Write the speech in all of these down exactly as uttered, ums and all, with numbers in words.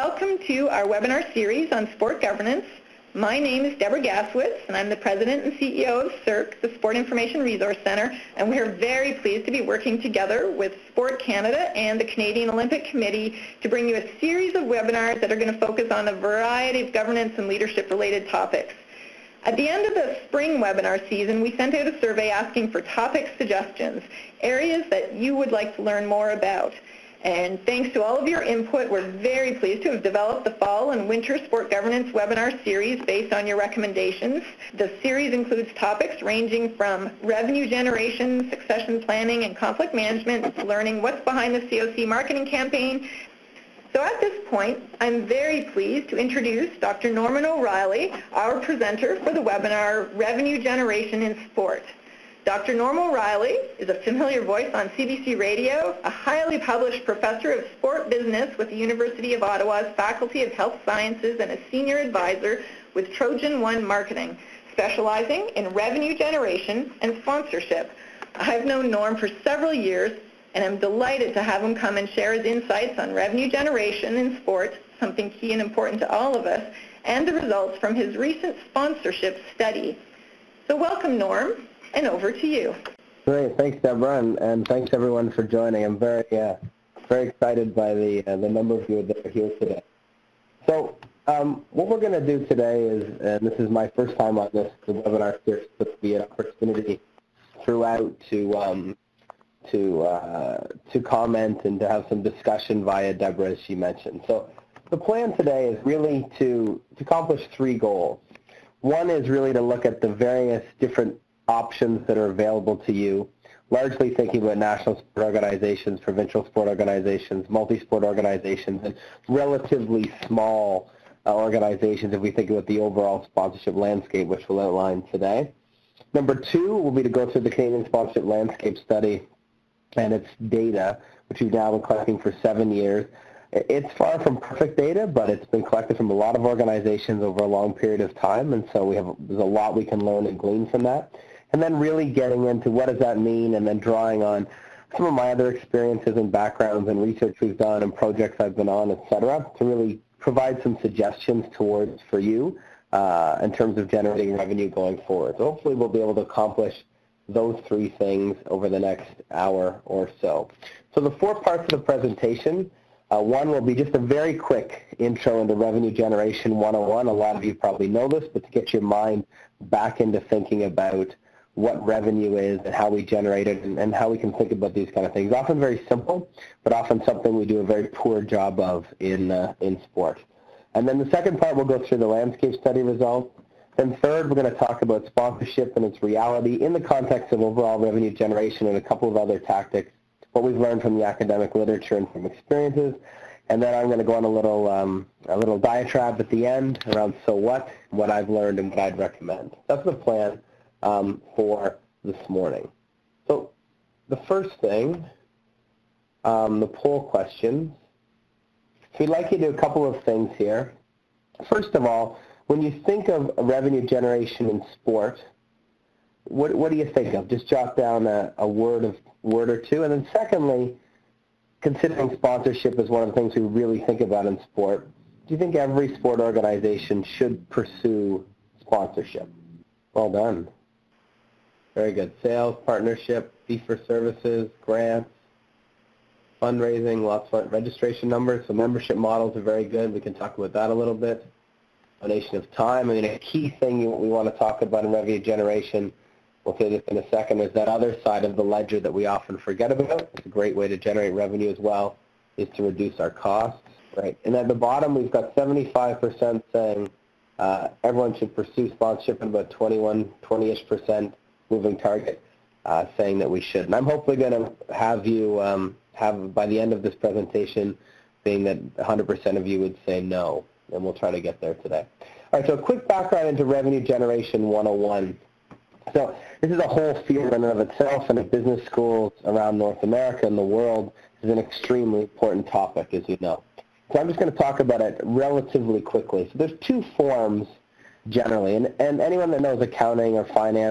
Welcome to our webinar series on sport governance. My name is Deborah Gaswitz, and I'm the President and C E O of C I R C, the Sport Information Resource Centre, and we are very pleased to be working together with Sport Canada and the Canadian Olympic Committee to bring you a series of webinars that are going to focus on a variety of governance and leadership-related topics. At the end of the spring webinar season, we sent out a survey asking for topic suggestions, areas that you would like to learn more about. And thanks to all of your input, we're very pleased to have developed the Fall and Winter Sport Governance webinar series based on your recommendations. The series includes topics ranging from revenue generation, succession planning, and conflict management, to learning what's behind the C O C marketing campaign. So at this point, I'm very pleased to introduce Doctor Norman O'Reilly, our presenter for the webinar, Revenue Generation in Sport. Doctor Norman O'Reilly is a familiar voice on C B C Radio, a highly published professor of sport business with the University of Ottawa's Faculty of Health Sciences and a senior advisor with Trojan One Marketing, specializing in revenue generation and sponsorship. I've known Norm for several years, and I'm delighted to have him come and share his insights on revenue generation in sport, something key and important to all of us, and the results from his recent sponsorship study. So welcome, Norm. And over to you. Great, thanks, Deborah, and, and thanks everyone for joining. I'm very, uh, very excited by the uh, the number of you that are here today. So, um, what we're going to do today is, and this is my first time on this the webinar series, so it'll be an opportunity throughout to um, to uh, to comment and to have some discussion via Deborah, as she mentioned. So, the plan today is really to to accomplish three goals. One is really to look at the various different options that are available to you, largely thinking about national sport organizations, provincial sport organizations, multi-sport organizations, and relatively small uh, organizations if we think about the overall sponsorship landscape, which we'll outline today. Number two will be to go through the Canadian Sponsorship Landscape Study and its data, which we've now been collecting for seven years. It's far from perfect data, but it's been collected from a lot of organizations over a long period of time, and so we have there's a lot we can learn and glean from that. And then really getting into what does that mean, and then drawing on some of my other experiences and backgrounds and research we've done and projects I've been on, et cetera, to really provide some suggestions towards for you uh, in terms of generating revenue going forward. So hopefully we'll be able to accomplish those three things over the next hour or so. So the four parts of the presentation, uh, one will be just a very quick intro into Revenue Generation one oh one. A lot of you probably know this, but to get your mind back into thinking about what revenue is and how we generate it, and, and how we can think about these kind of things. Often very simple, but often something we do a very poor job of in, uh, in sport. And then the second part, we'll go through the landscape study results. Then third, we're going to talk about sponsorship and its reality in the context of overall revenue generation and a couple of other tactics, what we've learned from the academic literature and from experiences. And then I'm going to go on a little, um, a little diatribe at the end around so what, what I've learned and what I'd recommend. That's the plan Um, for this morning. So the first thing, um, the poll questions. So we'd like you to do a couple of things here. First of all, when you think of revenue generation in sport, what, what do you think of? Just jot down a, a word of word or two. And then secondly, considering sponsorship is one of the things we really think about in sport, do you think every sport organization should pursue sponsorship? Well done. Very good. Sales, partnership, fee-for-services, grants, fundraising, lots of registration numbers. So membership models are very good. We can talk about that a little bit. Donation of time. I mean, a key thing we want to talk about in revenue generation, we'll say this in a second, is that other side of the ledger that we often forget about. It's a great way to generate revenue as well, is to reduce our costs. Right. And at the bottom, we've got seventy-five percent saying uh, everyone should pursue sponsorship, and about twenty-one, twenty-ish percent moving target uh, saying that we should. And I'm hopefully going to have you um, have, by the end of this presentation, being that one hundred percent of you would say no, and we'll try to get there today. All right, so a quick background into Revenue Generation one oh one. So this is a whole field in and of itself, and at business schools around North America and the world is an extremely important topic, as you know. So I'm just going to talk about it relatively quickly. So there's two forms generally, and, and anyone that knows accounting or finance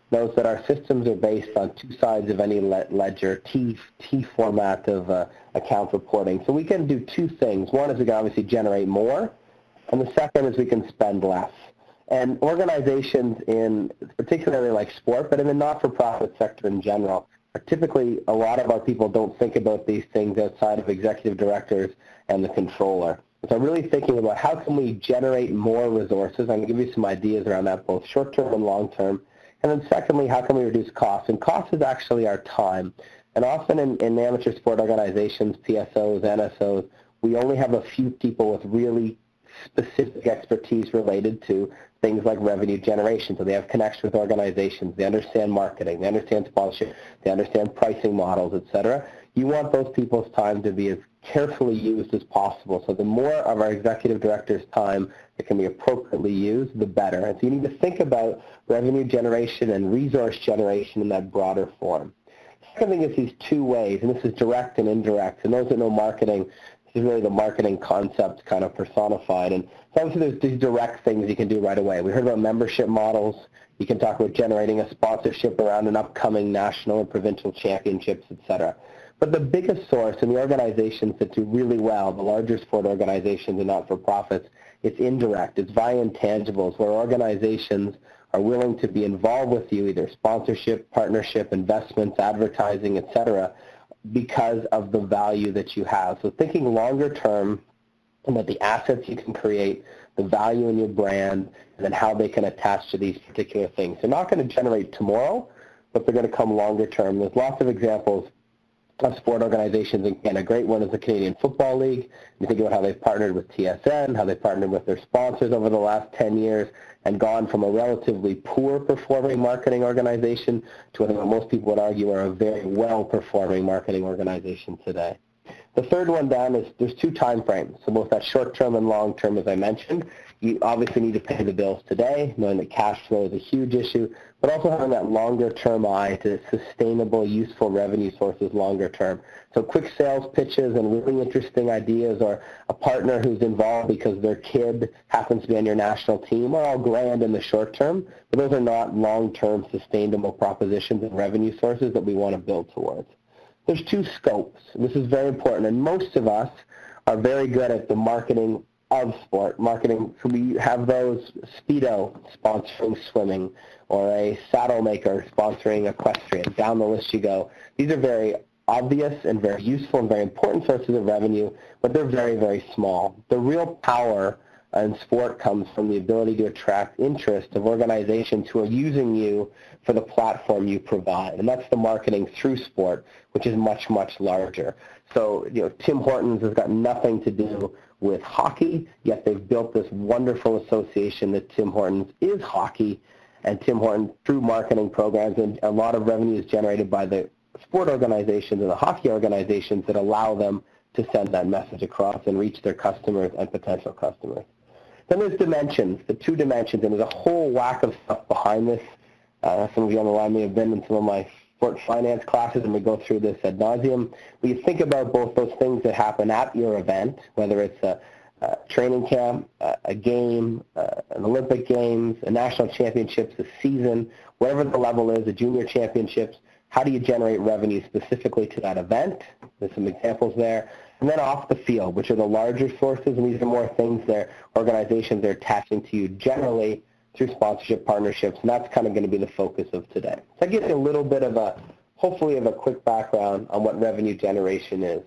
knows that our systems are based on two sides of any ledger, T, T format of uh, account reporting. So we can do two things. One is we can obviously generate more, and the second is we can spend less. And organizations in particularly like sport, but in the not-for-profit sector in general, are typically a lot of our people don't think about these things outside of executive directors and the controller. So really thinking about how can we generate more resources. I'm going to give you some ideas around that, both short-term and long-term. And then secondly, how can we reduce costs? And cost is actually our time. And often in, in amateur sport organizations, P S Os, N S Os, we only have a few people with really specific expertise related to things like revenue generation. So they have connection with organizations, they understand marketing, they understand sponsorship, they understand pricing models, et cetera. You want those people's time to be as carefully used as possible. So the more of our executive director's time that can be appropriately used, the better. And so you need to think about revenue generation and resource generation in that broader form. The second thing is these two ways, and this is direct and indirect. And those that know marketing, this is really the marketing concept kind of personified. And so obviously there's these direct things you can do right away. We heard about membership models. You can talk about generating a sponsorship around an upcoming national and provincial championships, et cetera. But the biggest source in the organizations that do really well, the larger sport organizations and not-for-profits, it's indirect. It's via intangibles, where organizations are willing to be involved with you, either sponsorship, partnership, investments, advertising, et cetera, because of the value that you have. So thinking longer term about the assets you can create, the value in your brand, and then how they can attach to these particular things. They're not going to generate tomorrow, but they're going to come longer term. There's lots of examples of sport organizations, and a great one is the Canadian Football League. You think about how they've partnered with T S N, how they've partnered with their sponsors over the last ten years, and gone from a relatively poor performing marketing organization to what most people would argue are a very well performing marketing organization today. The third one down is there's two time frames, so both that short term and long term, as I mentioned. You obviously need to pay the bills today, knowing that cash flow is a huge issue, but also having that longer term eye to sustainable, useful revenue sources longer term. So quick sales pitches and really interesting ideas, or a partner who's involved because their kid happens to be on your national team, are all grand in the short term, but those are not long-term sustainable propositions and revenue sources that we want to build towards. There's two scopes. This is very important, and most of us are very good at the marketing of sport. Marketing, so we have those Speedo sponsoring swimming, or a saddle maker sponsoring equestrian. Down the list you go. These are very obvious and very useful and very important sources of revenue, but they're very, very small. The real power in sport comes from the ability to attract interest of organizations who are using you for the platform you provide, and that's the marketing through sport, which is much, much larger. So, you know, Tim Hortons has got nothing to do with hockey, yet they've built this wonderful association that Tim Hortons is hockey, and Tim Hortons, through marketing programs, and a lot of revenue is generated by the sport organizations and the hockey organizations that allow them to send that message across and reach their customers and potential customers. Then there's dimensions, the two dimensions, and there's a whole whack of stuff behind this. Uh, some of you on the line may have been in some of my sport finance classes, and we go through this ad nauseum. We think about both those things that happen at your event, whether it's a, a training camp, a, a game, uh, an Olympic Games, a national championships, a season, whatever the level is, the junior championships. How do you generate revenue specifically to that event? There's some examples there. And then off the field, which are the larger sources, and these are more things that organizations are attaching to you generally through sponsorship partnerships, and that's kind of going to be the focus of today. So I give you a little bit of a, hopefully of a quick background on what revenue generation is.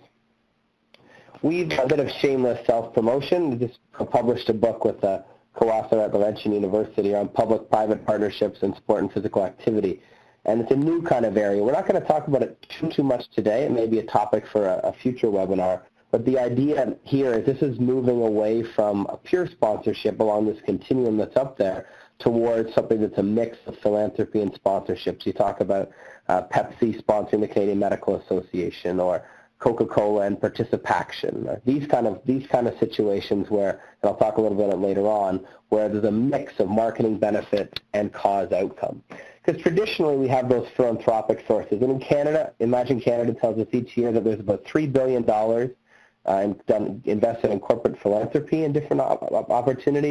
We've a bit of shameless self-promotion. We just published a book with a co-author at Laurentian University on public-private partnerships and sport and physical activity. And it's a new kind of area. We're not going to talk about it too, too much today. It may be a topic for a, a future webinar. But the idea here is this is moving away from a pure sponsorship along this continuum that's up there towards something that's a mix of philanthropy and sponsorships. You talk about uh, Pepsi sponsoring the Canadian Medical Association, or Coca-Cola and Participaction. These kind of these kind of situations where, and I'll talk a little bit about it later on, where there's a mix of marketing benefit and cause outcome. Because traditionally we have those philanthropic sources. And in Canada, Imagine Canada tells us each year that there's about three billion dollars uh, done, invested in corporate philanthropy and different op opportunities.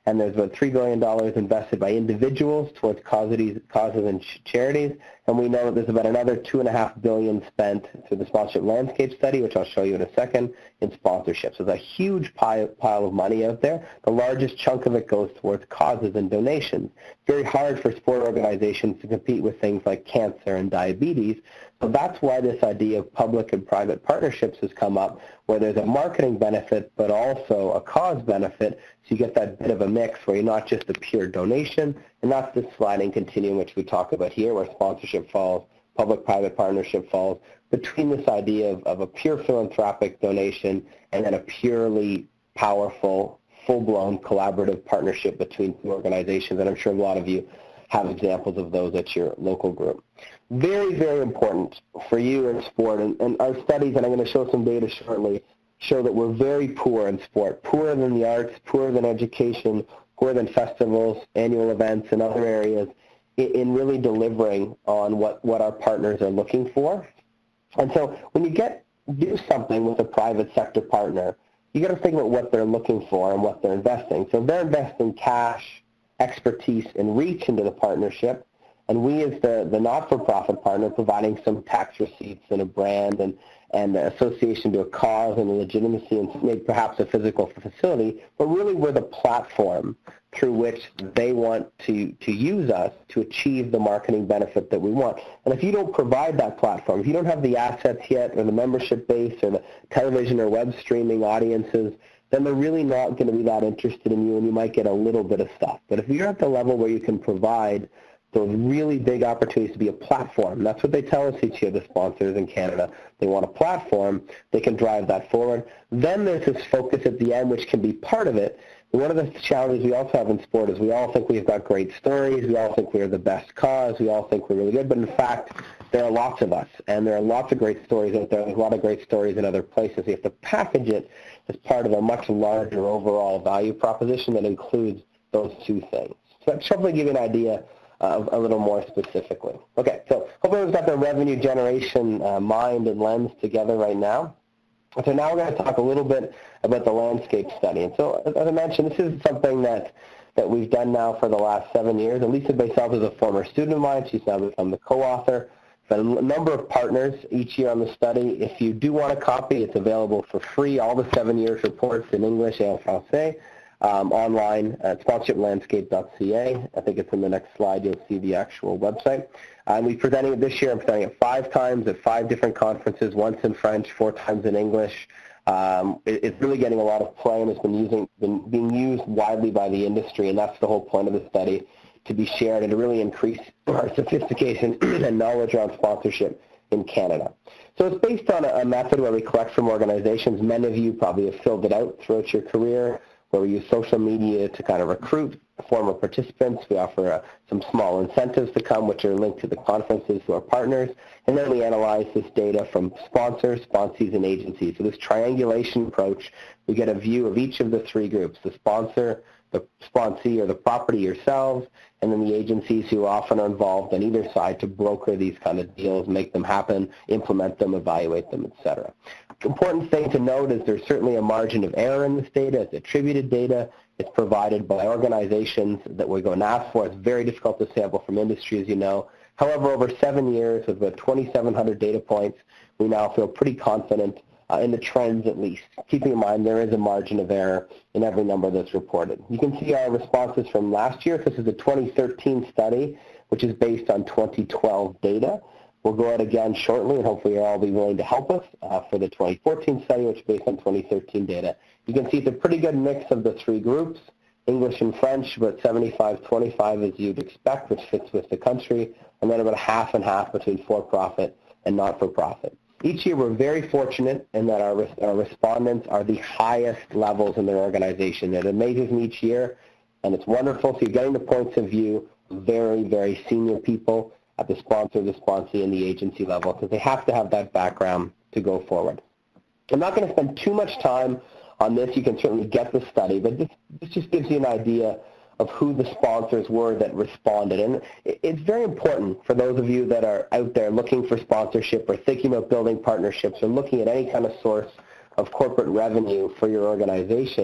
and there's about three billion dollars invested by individuals towards causes, causes and charities, and we know that there's about another two and a half billion dollars spent through the sponsorship landscape study, which I'll show you in a second, in sponsorship. So there's a huge pile, pile of money out there. The largest chunk of it goes towards causes and donations. It's very hard for sport organizations to compete with things like cancer and diabetes. So that's why this idea of public and private partnerships has come up, where there's a marketing benefit but also a cause benefit, so you get that bit of a mix where you're not just a pure donation, and that's the sliding continuum which we talk about here, where sponsorship falls, public-private partnership falls, between this idea of, of a pure philanthropic donation and then a purely powerful, full-blown collaborative partnership between two organizations, and I'm sure a lot of you have examples of those at your local group. Very, very important for you in sport, and, and our studies, and I'm going to show some data shortly, show that we're very poor in sport, poorer than the arts, poorer than education, poorer than festivals, annual events, and other areas in, in really delivering on what, what our partners are looking for. And so when you get do something with a private sector partner, you got to think about what they're looking for and what they're investing. So they're investing cash, expertise, and reach into the partnership, and we as the, the not-for-profit partner providing some tax receipts and a brand and, and the association to a cause and a legitimacy and maybe perhaps a physical facility, but really we're the platform through which they want to, to use us to achieve the marketing benefit that we want. And if you don't provide that platform, if you don't have the assets yet or the membership base or the television or web streaming audiences, then they're really not going to be that interested in you, and you might get a little bit of stuff. But if you're at the level where you can provide those really big opportunities to be a platform, that's what they tell us each year, the sponsors in Canada. They want a platform. They can drive that forward. Then there's this focus at the end, which can be part of it. And one of the challenges we also have in sport is we all think we've got great stories. We all think we're the best cause. We all think we're really good. But in fact, there are lots of us, and there are lots of great stories out there. There's a lot of great stories in other places. You have to package it as part of a much larger overall value proposition that includes those two things. So that should hopefully give you an idea of a little more specifically. Okay, so hopefully we've got the revenue generation uh, mind and lens together right now. So now we're going to talk a little bit about the landscape study. And so as I mentioned, this is something that, that we've done now for the last seven years. And Lisa Baisel is a former student of mine. She's now become the co-author. But a number of partners each year on the study. If you do want a copy, it's available for free. All the seven years reports in English and Francais um, online at sponsorship landscape dot c a. I think it's in the next slide. You'll see the actual website. And we're presenting it this year. I'm presenting it five times at five different conferences, once in French, four times in English. Um, it, it's really getting a lot of play, and it's been, using, been being used widely by the industry, and that's the whole point of the study, to be shared and to really increase our sophistication and knowledge around sponsorship in Canada. So it's based on a, a method where we collect from organizations. Many of you probably have filled it out throughout your career, where we use social media to kind of recruit former participants. We offer uh, some small incentives to come, which are linked to the conferences to our partners. And then we analyze this data from sponsors, sponsees, and agencies. So this triangulation approach, we get a view of each of the three groups, the sponsor, the sponsee or the property yourselves, and then the agencies who often are involved on either side to broker these kind of deals, make them happen, implement them, evaluate them, et cetera. Important thing to note is there's certainly a margin of error in this data. It's attributed data. It's provided by organizations that we're going to ask for. It's very difficult to sample from industry, as you know. However, over seven years with about twenty-seven hundred data points, we now feel pretty confident uh, in the trends at least, keeping in mind there is a margin of error in every number that's reported. You can see our responses from last year. This is a twenty thirteen study, which is based on twenty twelve data. We'll go out again shortly, and hopefully you'll all be willing to help us uh, for the twenty fourteen study, which is based on twenty thirteen data. You can see it's a pretty good mix of the three groups, English and French, about seventy-five twenty-five as you'd expect, which fits with the country, and then about half and half between for-profit and not-for-profit. Each year we're very fortunate in that our, our respondents are the highest levels in their organization. It amazes me each year, and it's wonderful. So you're getting the points of view of very, very senior people at the sponsor, the sponsee, and the agency level, because they have to have that background to go forward. I'm not going to spend too much time on this. You can certainly get the study, but this, this just gives you an idea of who the sponsors were that responded. And it's very important for those of you that are out there looking for sponsorship or thinking about building partnerships or looking at any kind of source of corporate revenue for your organization,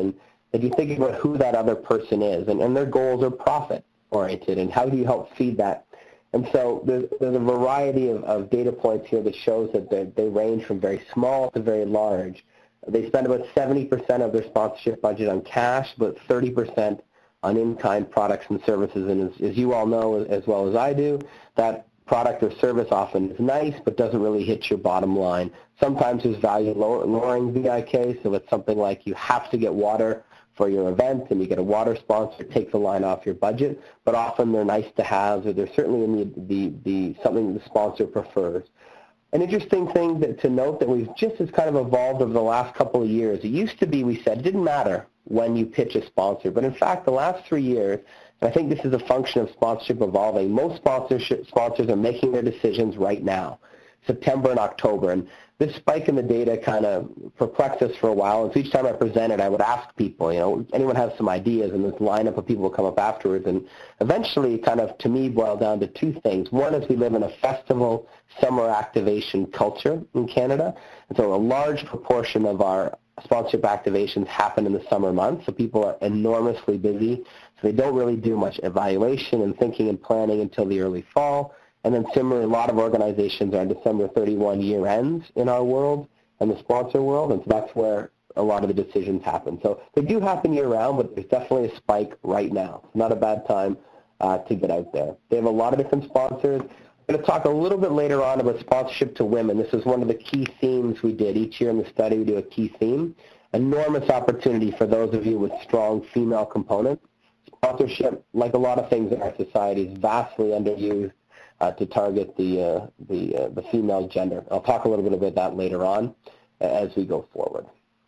that you think about who that other person is, and, and their goals are profit-oriented, and how do you help feed that? And so there's, there's a variety of, of data points here that shows that they, they range from very small to very large. They spend about seventy percent of their sponsorship budget on cash, about thirty percent on in-kind products and services. And as, as you all know, as well as I do, that product or service often is nice, but doesn't really hit your bottom line. Sometimes there's value lowering V I K, so it's something like you have to get water for your event, and you get a water sponsor, take the line off your budget, but often they're nice to have, or they're certainly in the, the, the something the sponsor prefers. An interesting thing that, to note that we've just as kind of evolved over the last couple of years. It used to be, we said, it didn't matter when you pitch a sponsor, but in fact, the last three years, and I think this is a function of sponsorship evolving, most sponsorship sponsors are making their decisions right now, September and October. And this spike in the data kind of perplexed us for a while, and so each time I presented, I would ask people, you know, anyone have some ideas, and this lineup of people will come up afterwards, and eventually kind of, to me, boiled down to two things. One is we live in a festival summer activation culture in Canada, and so a large proportion of our sponsorship activations happen in the summer months, so people are enormously busy, so they don't really do much evaluation and thinking and planning until the early fall. And then similarly, a lot of organizations are on December thirty-first year ends in our world and the sponsor world, and so that's where a lot of the decisions happen. So they do happen year-round, but there's definitely a spike right now. It's not a bad time uh, to get out there. They have a lot of different sponsors. I'm going to talk a little bit later on about sponsorship to women. This is one of the key themes we did. Each year in the study, we do a key theme. Enormous opportunity for those of you with strong female components. Sponsorship, like a lot of things in our society, is vastly underused Uh, to target the uh, the uh, the female gender. I'll talk a little bit about that later on as we go forward.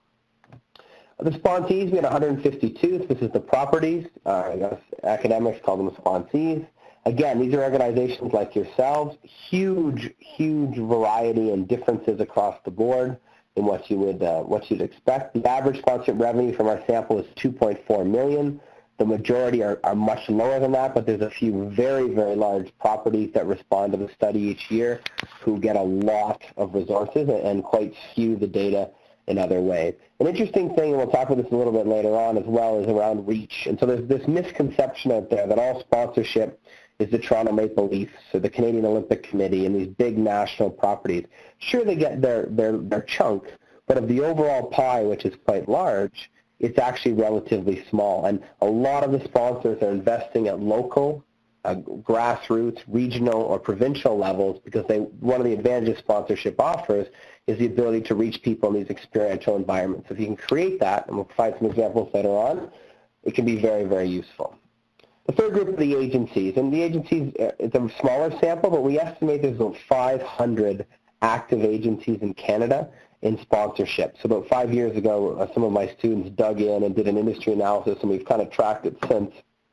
The sponsees, we had one hundred fifty-two. This is the properties. Uh, I guess academics call them sponsees. Again, these are organizations like yourselves. Huge, huge variety and differences across the board in what you would uh, what you'd expect. The average sponsorship revenue from our sample is two point four million dollars. The majority are, are much lower than that, but there's a few very, very large properties that respond to the study each year who get a lot of resources and quite skew the data in other ways. An interesting thing, and we'll talk about this a little bit later on as well, is around reach. And so there's this misconception out there that all sponsorship is the Toronto Maple Leafs or the Canadian Olympic Committee and these big national properties. Sure, they get their, their, their chunk, but of the overall pie, which is quite large, it's actually relatively small. And a lot of the sponsors are investing at local, uh, grassroots, regional, or provincial levels because they, one of the advantages sponsorship offers is the ability to reach people in these experiential environments. If you can create that, and we'll provide some examples later on, it can be very, very useful. The third group are the agencies. And the agencies, it's a smaller sample, but we estimate there's about five hundred active agencies in Canada in sponsorship. So about five years ago, uh, some of my students dug in and did an industry analysis, and we've kind of tracked it since.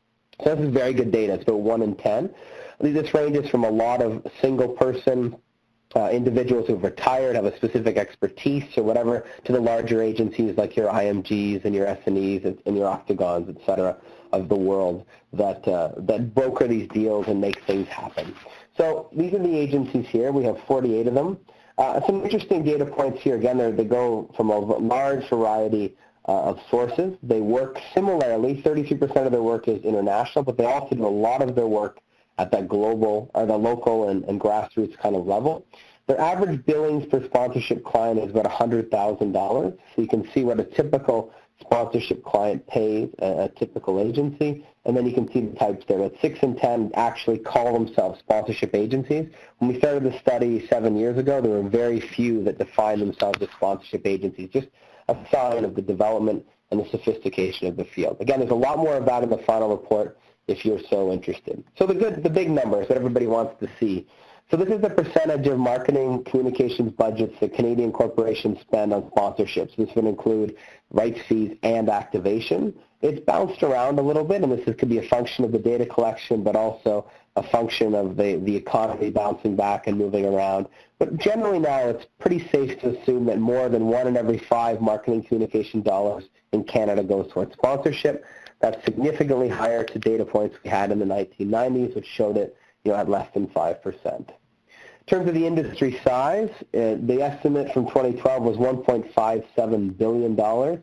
So this is very good data. It's about one in ten. This ranges from a lot of single-person uh, individuals who have retired, have a specific expertise or whatever, to the larger agencies like your I M Gs and your S and Es and, and your Octagons, et cetera, of the world that, uh, that broker these deals and make things happen. So these are the agencies here. We have forty-eight of them. Uh, some interesting data points here. Again, they go from a large variety uh, of sources. They work similarly. thirty-three percent of their work is international, but they also do a lot of their work at that global or the local and, and grassroots kind of level. Their average billings per sponsorship client is about one hundred thousand dollars. So you can see what a typical sponsorship client pays a, a typical agency, and then you can see the types there. But six in ten actually call themselves sponsorship agencies. When we started the study seven years ago, there were very few that defined themselves as sponsorship agencies, just a sign of the development and the sophistication of the field. Again, there's a lot more of that in the final report if you're so interested. So the good, the big numbers that everybody wants to see. So this is the percentage of marketing communications budgets that Canadian corporations spend on sponsorships. This would include rights fees and activation. It's bounced around a little bit, and this is, could be a function of the data collection, but also a function of the, the economy bouncing back and moving around. But generally now, it's pretty safe to assume that more than one in every five marketing communication dollars in Canada goes towards sponsorship. That's significantly higher to data points we had in the nineteen nineties, which showed it you know, at less than five percent. In terms of the industry size, uh, the estimate from twenty twelve was one point five seven billion dollars.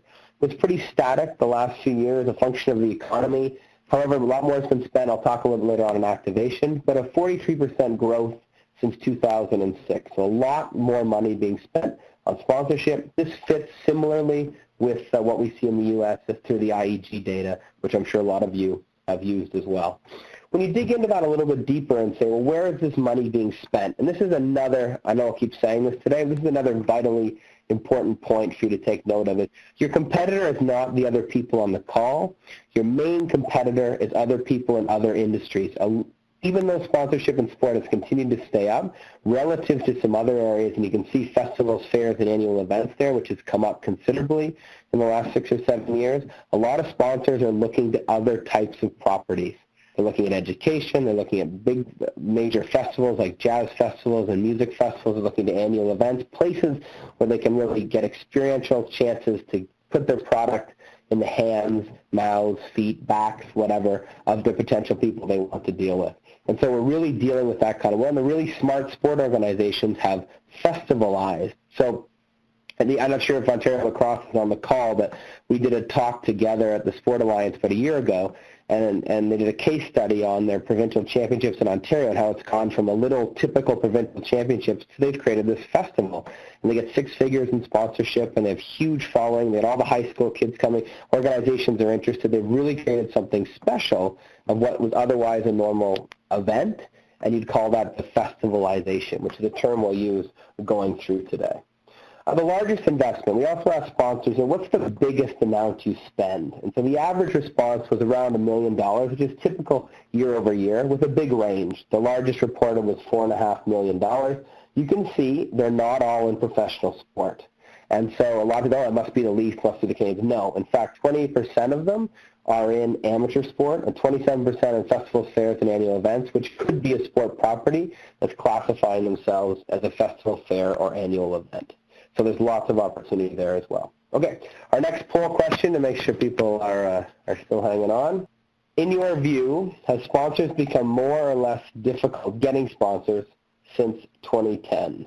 was pretty static the last few years, a function of the economy. However, a lot more has been spent. I'll talk a little bit later on in activation, but a forty-three percent growth since two thousand six. So a lot more money being spent on sponsorship. This fits similarly with uh, what we see in the U S through the I E G data, which I'm sure a lot of you have used as well. When you dig into that a little bit deeper and say, well, where is this money being spent? And this is another, I know I'll keep saying this today, this is another vitally important point for you to take note of it. Your competitor is not the other people on the call. Your main competitor is other people in other industries. Uh, even though sponsorship in sport has continued to stay up relative to some other areas, and you can see festivals, fairs, and annual events there, which has come up considerably in the last six or seven years, a lot of sponsors are looking to other types of properties. They're looking at education. They're looking at big major festivals like jazz festivals and music festivals. They're looking to annual events, places where they can really get experiential chances to put their product in the hands, mouths, feet, backs, whatever, of the potential people they want to deal with. And so we're really dealing with that kind of one. The really smart sport organizations have festivalized. So and the, I'm not sure if Ontario Lacrosse is on the call, but we did a talk together at the Sport Alliance about a year ago, and, and they did a case study on their provincial championships in Ontario and how it's gone from a little typical provincial championships to they've created this festival. And they get six figures in sponsorship, and they have huge following. They had all the high school kids coming. Organizations are interested. They've really created something special of what was otherwise a normal event, and you'd call that the festivalization, which is a term we'll use going through today. Uh, the largest investment, we also asked sponsors, and what's the biggest amount you spend? And so the average response was around a million dollars, which is typical year over year, with a big range. The largest reported was four and a half million dollars. You can see they're not all in professional sport. And so a lot of people, oh, it must be the least, must be the Canadians. No, in fact, twenty-eight percent of them are in amateur sport, and twenty-seven percent in festivals, fairs, and annual events, which could be a sport property that's classifying themselves as a festival, fair, or annual event. So there's lots of opportunity there as well. Okay, our next poll question to make sure people are, uh, are still hanging on. In your view, have sponsors become more or less difficult getting sponsors since twenty ten?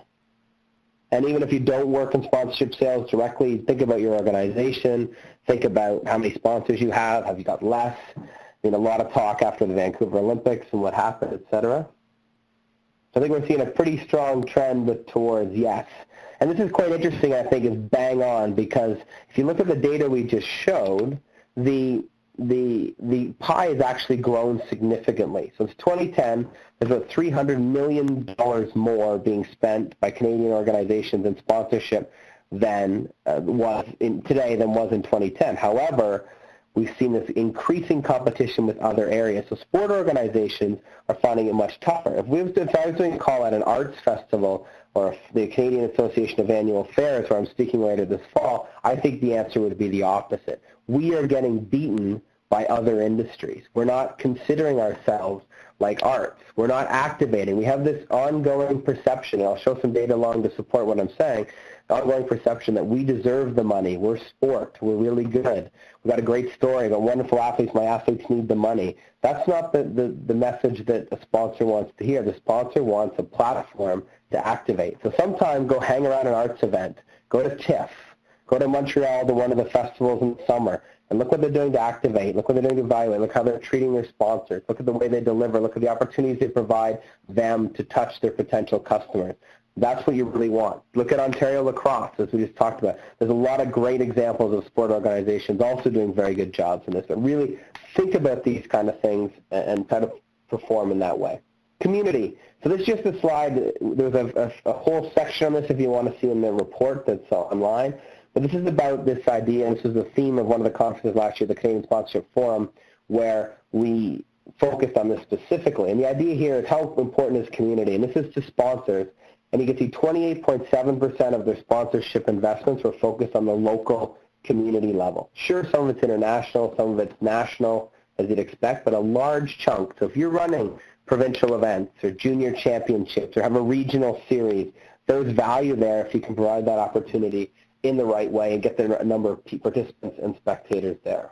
And even if you don't work in sponsorship sales directly, think about your organization, think about how many sponsors you have, have you got less? I mean, a lot of talk after the Vancouver Olympics and what happened, et cetera. So I think we're seeing a pretty strong trend with, towards yes. And this is quite interesting, I think, is bang on, because if you look at the data we just showed, the the the pie has actually grown significantly. So it's twenty ten, there's about three hundred million dollars more being spent by Canadian organizations in sponsorship than uh, was in today than was in twenty ten. However, we've seen this increasing competition with other areas. So sport organizations are finding it much tougher. If, we was, if I was doing a call at an arts festival or the Canadian Association of Annual Fairs, where I'm speaking later this fall, I think the answer would be the opposite. We are getting beaten by other industries. We're not considering ourselves like arts. We're not activating. We have this ongoing perception, and I'll show some data along to support what I'm saying, ongoing perception that we deserve the money. We're sport. We're really good. We've got a great story about wonderful athletes. My athletes need the money. That's not the, the, the message that a sponsor wants to hear. The sponsor wants a platform to activate. So sometime go hang around an arts event. Go to TIFF. Go to Montreal to one of the festivals in the summer. And look what they're doing to activate. Look what they're doing to evaluate. Look how they're treating their sponsors. Look at the way they deliver. Look at the opportunities they provide them to touch their potential customers. That's what you really want. Look at Ontario Lacrosse, as we just talked about. There's a lot of great examples of sport organizations also doing very good jobs in this. But really think about these kind of things and try to perform in that way. Community. So this is just a slide. There's a, a, a whole section on this if you want to see in the report that's online. But this is about this idea, and this is the theme of one of the conferences last year, the Canadian Sponsorship Forum, where we focused on this specifically. And the idea here is how important is community, and this is to sponsors. And you can see twenty-eight point seven percent of their sponsorship investments were focused on the local community level. Sure, some of it's international, some of it's national, as you'd expect, but a large chunk. So if you're running provincial events or junior championships or have a regional series, there's value there if you can provide that opportunity in the right way and get the number of participants and spectators there.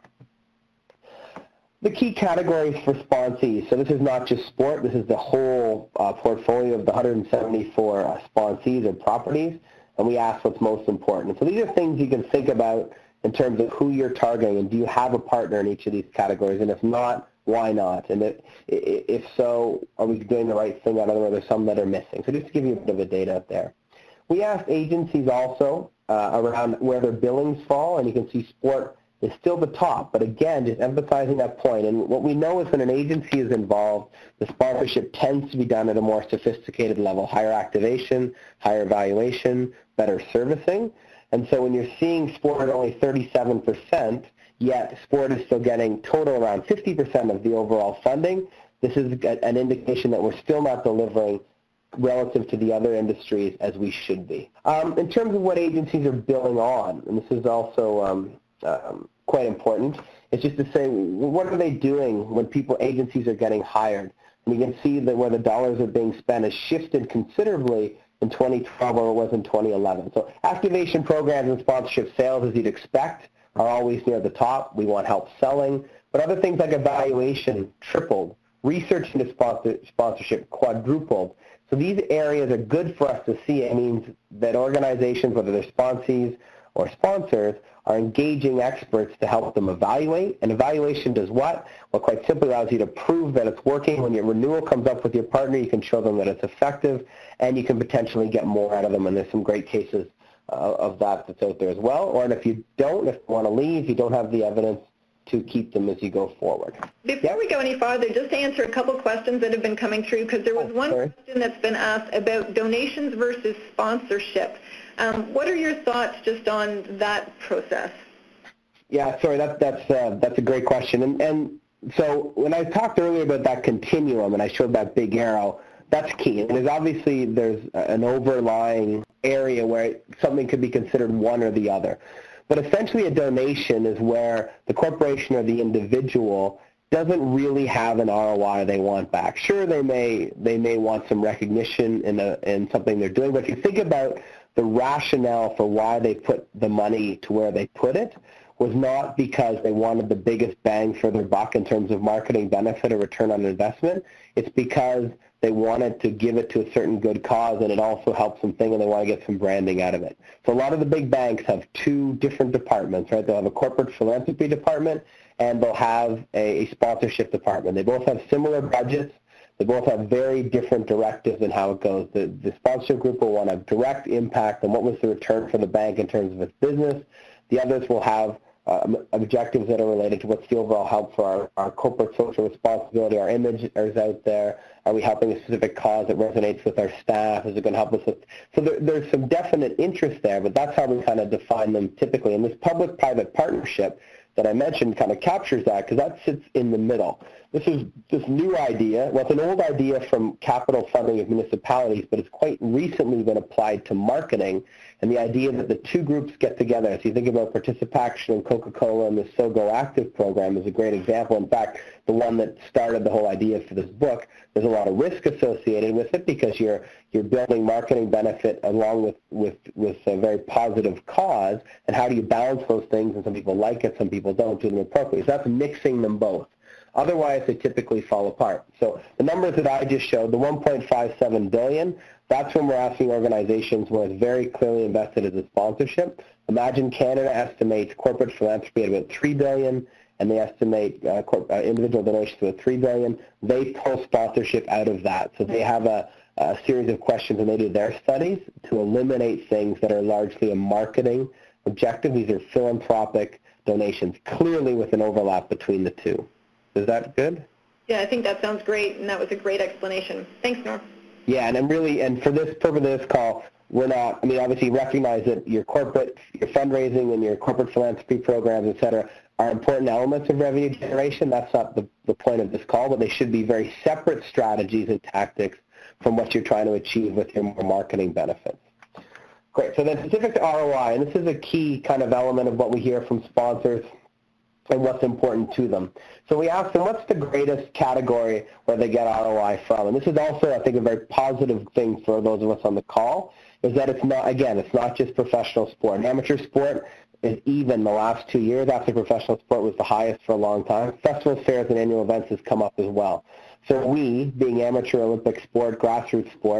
The key categories for sponsees. So this is not just sport. This is the whole uh, portfolio of the one hundred seventy-four uh, sponsees or properties, and we ask what's most important. And so these are things you can think about in terms of who you're targeting, and do you have a partner in each of these categories? And if not, why not? And if, if so, are we doing the right thing out of them, or there's some that are missing? So just to give you a bit of a data up there. We asked agencies also uh, around where their billings fall, and you can see sport is still the top, but again, just emphasizing that point. And what we know is when an agency is involved, the sponsorship tends to be done at a more sophisticated level, higher activation, higher valuation, better servicing. And so when you're seeing sport at only thirty-seven percent, yet sport is still getting total around fifty percent of the overall funding, this is an indication that we're still not delivering relative to the other industries as we should be. Um, in terms of what agencies are billing on, and this is also um, um, quite important, it's just to say, what are they doing when people, agencies are getting hired? And you can see that where the dollars are being spent has shifted considerably in twenty twelve where it was in twenty eleven. So activation programs and sponsorship sales, as you'd expect, are always near the top. We want help selling. But other things like evaluation tripled. Research into sponsor, sponsorship quadrupled. So these areas are good for us to see. It means that organizations, whether they're sponsees or sponsors, are engaging experts to help them evaluate. And evaluation does what? Well, quite simply allows you to prove that it's working. When your renewal comes up with your partner, you can show them that it's effective, and you can potentially get more out of them. And there's some great cases uh, of that that's out there as well. Or and if you don't, if you want to leave, you don't have the evidence to keep them as you go forward. Before yep. we go any farther, just to answer a couple questions that have been coming through, because there was oh, one sorry. question that's been asked about donations versus sponsorship. Um, what are your thoughts just on that process? Yeah, sorry, that, that's, uh, that's a great question. And, and so when I talked earlier about that continuum and I showed that big arrow, that's key. And there's obviously there's an overlying area where something could be considered one or the other. But essentially a donation is where the corporation or the individual doesn't really have an R O I they want back. Sure, they may they may want some recognition in, a, in something they're doing, but if you think about the rationale for why they put the money to where they put it was not because they wanted the biggest bang for their buck in terms of marketing benefit or return on investment. It's because they wanted to give it to a certain good cause, and it also helps them think, and they want to get some branding out of it. So a lot of the big banks have two different departments, right? They'll have a corporate philanthropy department, and they'll have a, a sponsorship department. They both have similar budgets. They both have very different directives in how it goes. The, the sponsorship group will want a direct impact on what was the return for the bank in terms of its business. The others will have uh, objectives that are related to what's the overall help for our, our corporate social responsibility, our image is out there. Are we helping a specific cause that resonates with our staff? Is it going to help us with? So there, there's some definite interest there, but that's how we kind of define them typically. And this public-private partnership that I mentioned kind of captures that because that sits in the middle. This is this new idea. Well, it's an old idea from capital funding of municipalities, but it's quite recently been applied to marketing. And the idea that the two groups get together. So you think about Participation and Coca-Cola and the SoGo Active program is a great example. In fact, the one that started the whole idea for this book, there's a lot of risk associated with it because you're you're building marketing benefit along with, with, with a very positive cause. And how do you balance those things? And some people like it, some people don't do them appropriately. So that's mixing them both. Otherwise, they typically fall apart. So the numbers that I just showed, the one point five seven billion dollars, that's when we're asking organizations where it's very clearly invested as a sponsorship. Imagine Canada estimates corporate philanthropy at about three billion dollars, and they estimate uh, corp, uh, individual donations at three billion dollars. They pull sponsorship out of that. So they have a, a series of questions when they do their studies to eliminate things that are largely a marketing objective. These are philanthropic donations, clearly with an overlap between the two. Is that good? Yeah, I think that sounds great, and that was a great explanation. Thanks, Norm. Yeah, and I'm really, and for this purpose of this call, we're not, I mean, obviously recognize that your corporate, your fundraising and your corporate philanthropy programs, et cetera, are important elements of revenue generation. That's not the, the point of this call, but they should be very separate strategies and tactics from what you're trying to achieve with your marketing benefits. Great, so then specific to R O I, and this is a key kind of element of what we hear from sponsors and what's important to them. So we asked them, what's the greatest category where they get R O I from? And this is also, I think, a very positive thing for those of us on the call, is that it's not, again, it's not just professional sport. Amateur sport is even the last two years. After professional sport was the highest for a long time. Festivals, fairs, and annual events has come up as well. So we, being amateur Olympic sport, grassroots sport,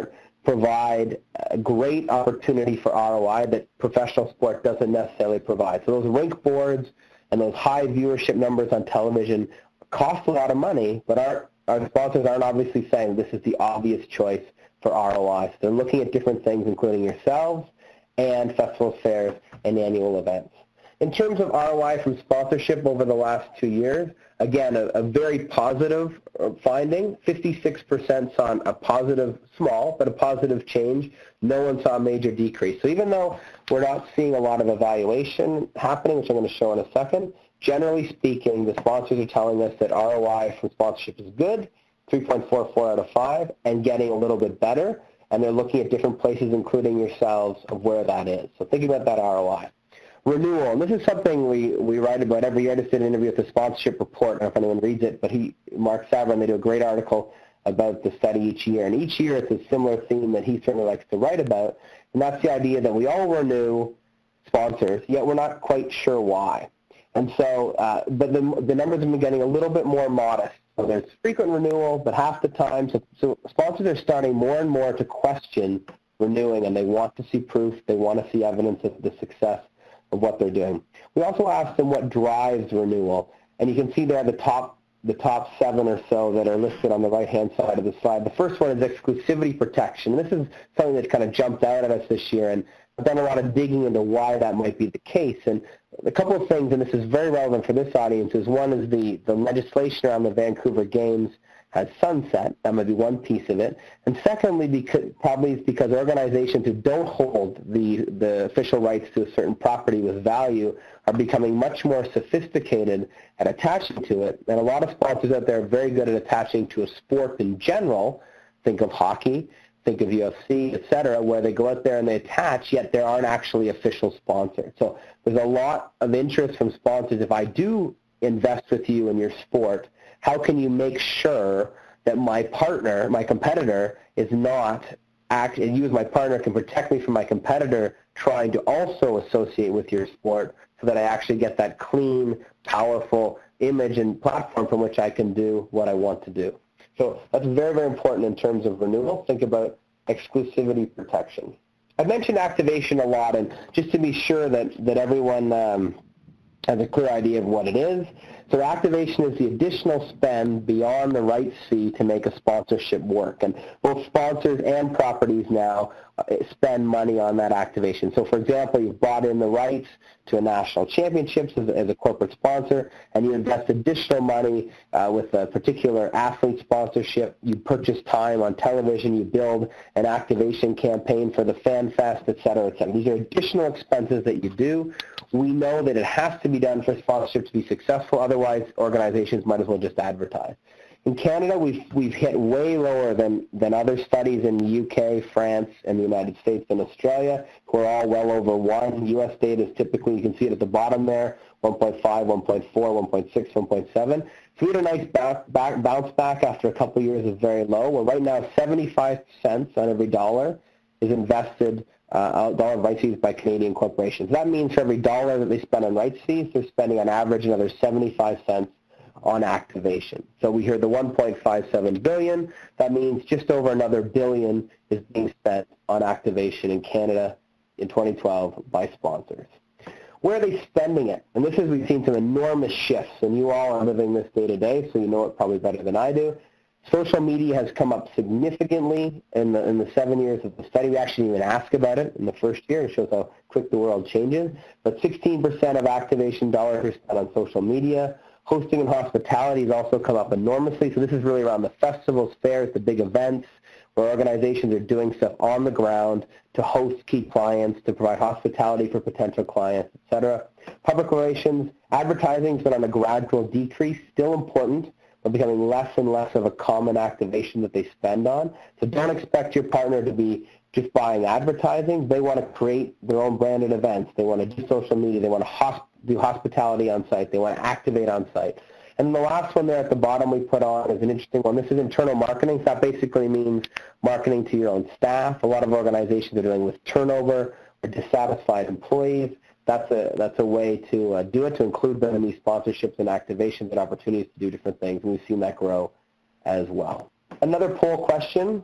provide a great opportunity for R O I that professional sport doesn't necessarily provide. So those rink boards and those high viewership numbers on television cost a lot of money, but our, our sponsors aren't obviously saying this is the obvious choice for R O I. So they're looking at different things, including yourselves and festivals, fairs, and annual events. In terms of R O I from sponsorship over the last two years, again, a, a very positive finding. fifty-six percent saw a positive, small, but a positive change. No one saw a major decrease. So even though we're not seeing a lot of evaluation happening, which I'm going to show in a second, generally speaking, the sponsors are telling us that R O I from sponsorship is good, three point four four out of five, and getting a little bit better. And they're looking at different places, including yourselves, of where that is. So think about that R O I. Renewal, and this is something we, we write about every year. I just did an interview with the Sponsorship Report. I don't know if anyone reads it, but he, Mark Savran, they do a great article about the study each year. And each year it's a similar theme that he certainly likes to write about, and that's the idea that we all renew sponsors, yet we're not quite sure why. And so, uh, but the, the numbers have been getting a little bit more modest. So there's frequent renewal, but half the time, so, so sponsors are starting more and more to question renewing, and they want to see proof, they want to see evidence of the success of what they're doing. We also asked them what drives renewal, and you can see there the top the top seven or so that are listed on the right-hand side of the slide. The first one is exclusivity protection. This is something that's kind of jumped out at us this year, and I've done a lot of digging into why that might be the case. And a couple of things, and this is very relevant for this audience, is one is the, the legislation around the Vancouver Games has sunset. That might be one piece of it. And secondly, because, probably is because organizations who don't hold the, the official rights to a certain property with value are becoming much more sophisticated at attaching to it. And a lot of sponsors out there are very good at attaching to a sport in general. Think of hockey, think of U F C, et cetera, where they go out there and they attach, yet there aren't actually official sponsors. So there's a lot of interest from sponsors. If I do invest with you in your sport, how can you make sure that my partner, my competitor, is not act, and you as my partner can protect me from my competitor trying to also associate with your sport, so that I actually get that clean, powerful image and platform from which I can do what I want to do. So that's very, very important in terms of renewal. Think about exclusivity protection. I mentioned activation a lot, and just to be sure that, that everyone um, has a clear idea of what it is. So activation is the additional spend beyond the rights fee to make a sponsorship work. And both sponsors and properties now spend money on that activation. So for example, you've bought in the rights to a national championships as a, as a corporate sponsor, and you invest additional money uh, with a particular athlete sponsorship. You purchase time on television. You build an activation campaign for the Fan Fest, et cetera, et cetera. These are additional expenses that you do. We know that it has to be done for sponsorship to be successful. Otherwise, organizations might as well just advertise. In Canada, we've, we've hit way lower than, than other studies in the U K, France, and the United States and Australia, who are all well over one. U S data is typically, you can see it at the bottom there, one point five, one point four, one point six, one point seven. So we had a nice back, back, bounce back after a couple of years of very low. Well, right now, seventy-five cents on every dollar is invested, uh, dollar of rights fees by Canadian corporations. That means for every dollar that they spend on rights fees, they're spending on average another seventy-five cents on activation. So we hear the one point five seven billion dollars. That means just over another billion is being spent on activation in Canada in twenty twelve by sponsors. Where are they spending it? And this is, we've seen some enormous shifts, and you all are living this day to day, so you know it probably better than I do. Social media has come up significantly in the, in the seven years of the study. We actually didn't even ask about it in the first year. It shows how quick the world changes. But sixteen percent of activation dollars are spent on social media. Hosting and hospitality has also come up enormously. So this is really around the festivals, fairs, the big events, where organizations are doing stuff on the ground to host key clients, to provide hospitality for potential clients, et cetera. Public relations, advertising has been on a gradual decrease, still important, but becoming less and less of a common activation that they spend on. So don't expect your partner to be just buying advertising. They want to create their own branded events. They want to do social media. They want to hosp- do hospitality on site. They want to activate on site. And the last one there at the bottom we put on is an interesting one. This is internal marketing. So that basically means marketing to your own staff. A lot of organizations are doing with turnover or dissatisfied employees. That's a, that's a way to uh, do it, to include them in these sponsorships and activations and opportunities to do different things. And we've seen that grow as well. Another poll question,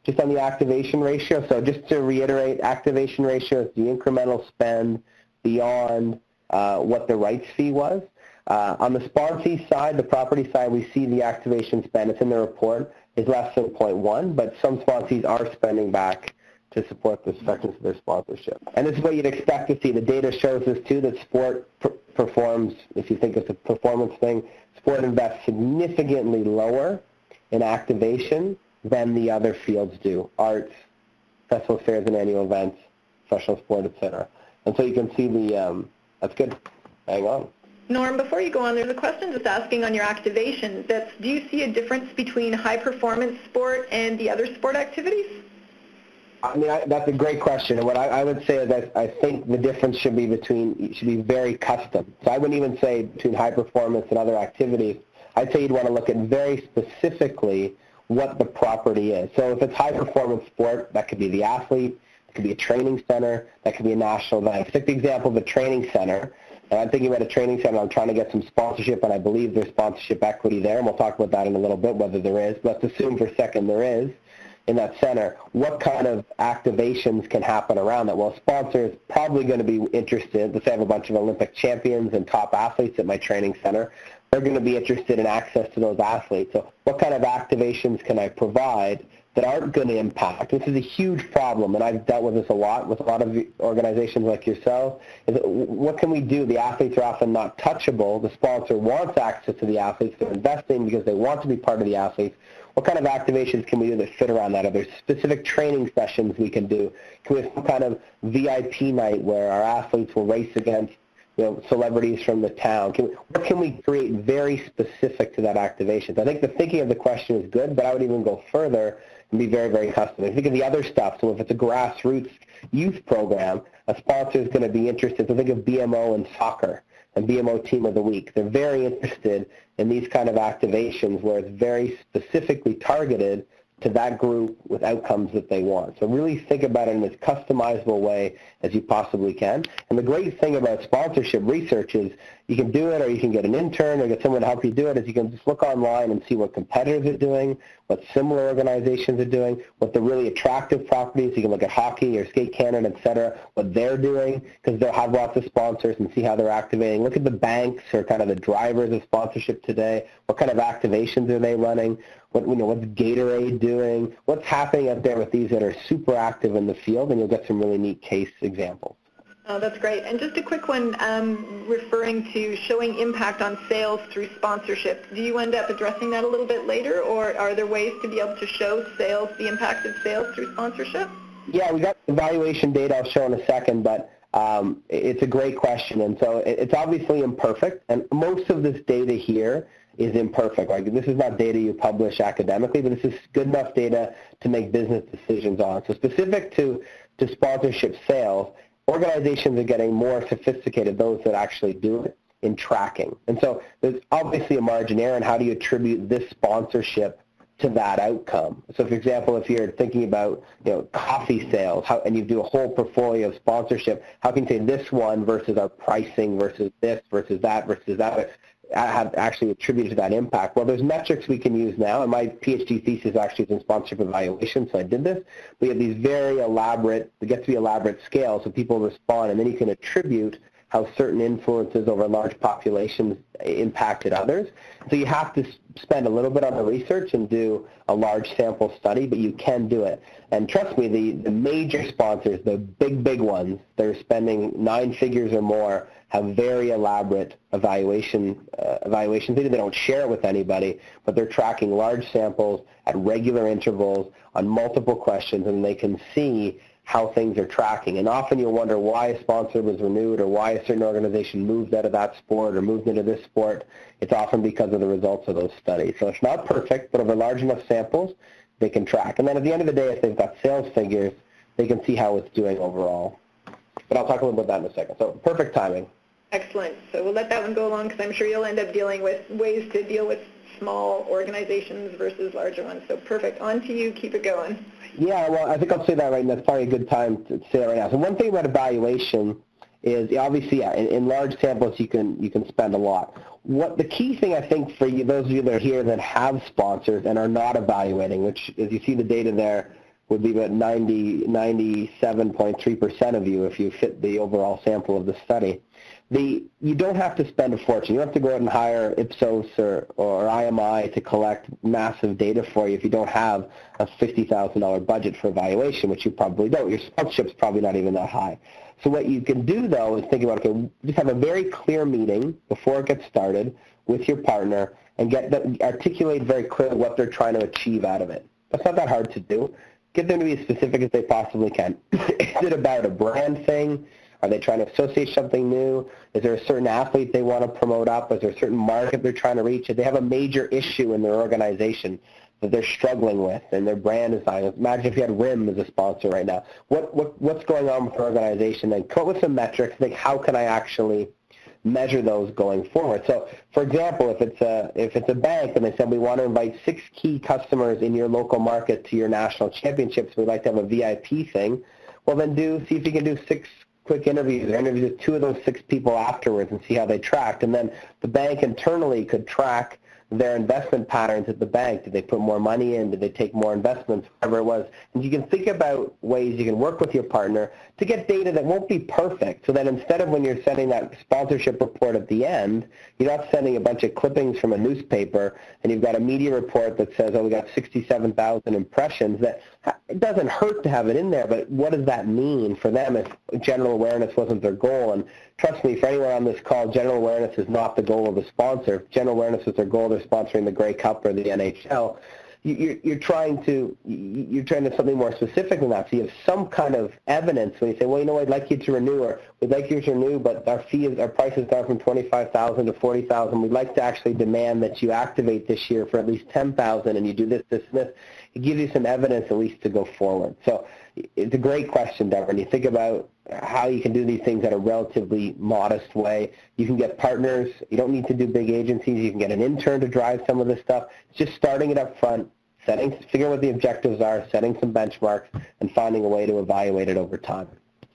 just on the activation ratio. So just to reiterate, activation ratio is the incremental spend beyond uh, what the rights fee was. Uh, on the sponsee side, the property side, we see the activation spend, it's in the report, is less than zero point one, but some sponsees are spending back to support the effectiveness of their sponsorship. And this is what you'd expect to see. The data shows this too, that sport per performs, if you think it's a performance thing, sport invests significantly lower in activation than the other fields do, arts, festival fairs and annual events, professional sport, et cetera. And so you can see the, um, that's good, hang on. Norm, before you go on, there's a question just asking on your activation. That's, do you see a difference between high-performance sport and the other sport activities? I mean, I, that's a great question. And what I, I would say is that I think the difference should be between, should be very custom. So I wouldn't even say between high-performance and other activities. I'd say you'd want to look at very specifically what the property is. So if it's high-performance sport, that could be the athlete, it could be a training center, that could be a national event. Take the example of a training center. And I'm thinking about a training center. I'm trying to get some sponsorship, and I believe there's sponsorship equity there, and we'll talk about that in a little bit, whether there is. Let's assume for a second there is in that center. What kind of activations can happen around that? Well, a sponsor is probably going to be interested. Let's say I have a bunch of Olympic champions and top athletes at my training center. They're going to be interested in access to those athletes. So what kind of activations can I provide that aren't going to impact? This is a huge problem, and I've dealt with this a lot with a lot of organizations like yourself. Is that what can we do? The athletes are often not touchable. The sponsor wants access to the athletes. They're investing because they want to be part of the athletes. What kind of activations can we do that fit around that? Are there specific training sessions we can do? Can we have some kind of V I P night where our athletes will race against, you know, celebrities from the town? Can we, what can we create very specific to that activation? So I think the thinking of the question is good, but I would even go further and be very, very custom. I think of the other stuff. So if it's a grassroots youth program, a sponsor is going to be interested. So think of B M O and soccer and B M O Team of the Week. They're very interested in these kind of activations where it's very specifically targeted to that group with outcomes that they want. So really think about it in as customizable way as you possibly can. And the great thing about sponsorship research is you can do it, or you can get an intern or get someone to help you do it, is you can just look online and see what competitors are doing, what similar organizations are doing, what the really attractive properties. You can look at Hockey or Skate Canada, et cetera, what they're doing, because they'll have lots of sponsors, and see how they're activating. Look at the banks or kind of the drivers of sponsorship today. What kind of activations are they running? What, you know, what's Gatorade doing? What's happening out there with these that are super active in the field? And you'll get some really neat case examples. Oh, that's great. And just a quick one, um, referring to showing impact on sales through sponsorship. Do you end up addressing that a little bit later, or are there ways to be able to show sales, the impact of sales through sponsorship? Yeah, we got evaluation data I'll show in a second, but um, it's a great question. And so it's obviously imperfect, and most of this data here is imperfect. Like, this is not data you publish academically, but this is good enough data to make business decisions on. So specific to, to sponsorship sales, organizations are getting more sophisticated, those that actually do it, in tracking. And so there's obviously a margin error in how do you attribute this sponsorship to that outcome. So for example, if you're thinking about, you know, coffee sales, how, and you do a whole portfolio of sponsorship, how can you say this one versus our pricing versus this versus that versus that have actually attributed to that impact? Well, there's metrics we can use now, and my PhD thesis actually is in sponsorship evaluation, so I did this. We have these very elaborate, it gets to be elaborate scales, so people respond, and then you can attribute how certain influences over large populations impacted others. So you have to spend a little bit on the research and do a large sample study, but you can do it. And trust me, the, the major sponsors, the big, big ones, they're spending nine figures or more, have very elaborate evaluation uh, evaluations. They don't share it with anybody, but they're tracking large samples at regular intervals on multiple questions, and they can see how things are tracking. And often you'll wonder why a sponsor was renewed or why a certain organization moved out of that sport or moved into this sport. It's often because of the results of those studies. So it's not perfect, but over large enough samples, they can track. And then at the end of the day, if they've got sales figures, they can see how it's doing overall. But I'll talk a little about that in a second. So perfect timing. Excellent. So we'll let that one go along, because I'm sure you'll end up dealing with ways to deal with small organizations versus larger ones. So perfect. On to you. Keep it going. Yeah, well, I think I'll say that right now. It's probably a good time to say that right now. So one thing about evaluation is, obviously, yeah, in, in large samples, you can you can spend a lot. What the key thing, I think, for you, those of you that are here that have sponsors and are not evaluating, which, as you see the data there, would be about ninety, ninety-seven point three percent of you if you fit the overall sample of the study. The, you don't have to spend a fortune. You don't have to go out and hire Ipsos or, or I M I to collect massive data for you if you don't have a fifty thousand dollars budget for evaluation, which you probably don't. Your sponsorship's probably not even that high. So what you can do, though, is think about, okay, just have a very clear meeting before it gets started with your partner and get them, articulate very clearly what they're trying to achieve out of it. That's not that hard to do. Get them to be as specific as they possibly can. Is it about a brand thing? Are they trying to associate something new? Is there a certain athlete they want to promote up? Is there a certain market they're trying to reach? If they have a major issue in their organization that they're struggling with and their brand is dying. Imagine if you had R I M as a sponsor right now. What, what What's going on with your organization? And come up with some metrics. Think, how can I actually measure those going forward? So, for example, if it's a if it's a bank and they said we want to invite six key customers in your local market to your national championships, we'd like to have a V I P thing. Well, then do see if you can do six quick interviews or interview with two of those six people afterwards and see how they tracked. And then the bank internally could track their investment patterns at the bank. Did they put more money in? Did they take more investments? Whatever it was. And you can think about ways you can work with your partner to get data that won't be perfect, so that instead of when you're sending that sponsorship report at the end, you're not sending a bunch of clippings from a newspaper and you've got a media report that says, oh, we got sixty-seven thousand impressions. That it doesn't hurt to have it in there, but what does that mean for them if general awareness wasn't their goal? And trust me, for anyone on this call, general awareness is not the goal of the sponsor. If general awareness is their goal, they're sponsoring the Grey Cup or the N H L. You, you're trying to you're trying to something more specific than that. So you have some kind of evidence when you say, well, you know, I'd like you to renew, or we'd like you to renew, but our fee is, our price is down from twenty-five thousand to forty thousand. We'd like to actually demand that you activate this year for at least ten thousand, and you do this, this, and this. It gives you some evidence at least to go forward. So it's a great question, Deborah. And you think about how you can do these things in a relatively modest way. You can get partners. You don't need to do big agencies. You can get an intern to drive some of this stuff. It's just starting it up front, setting, figuring what the objectives are, setting some benchmarks, and finding a way to evaluate it over time.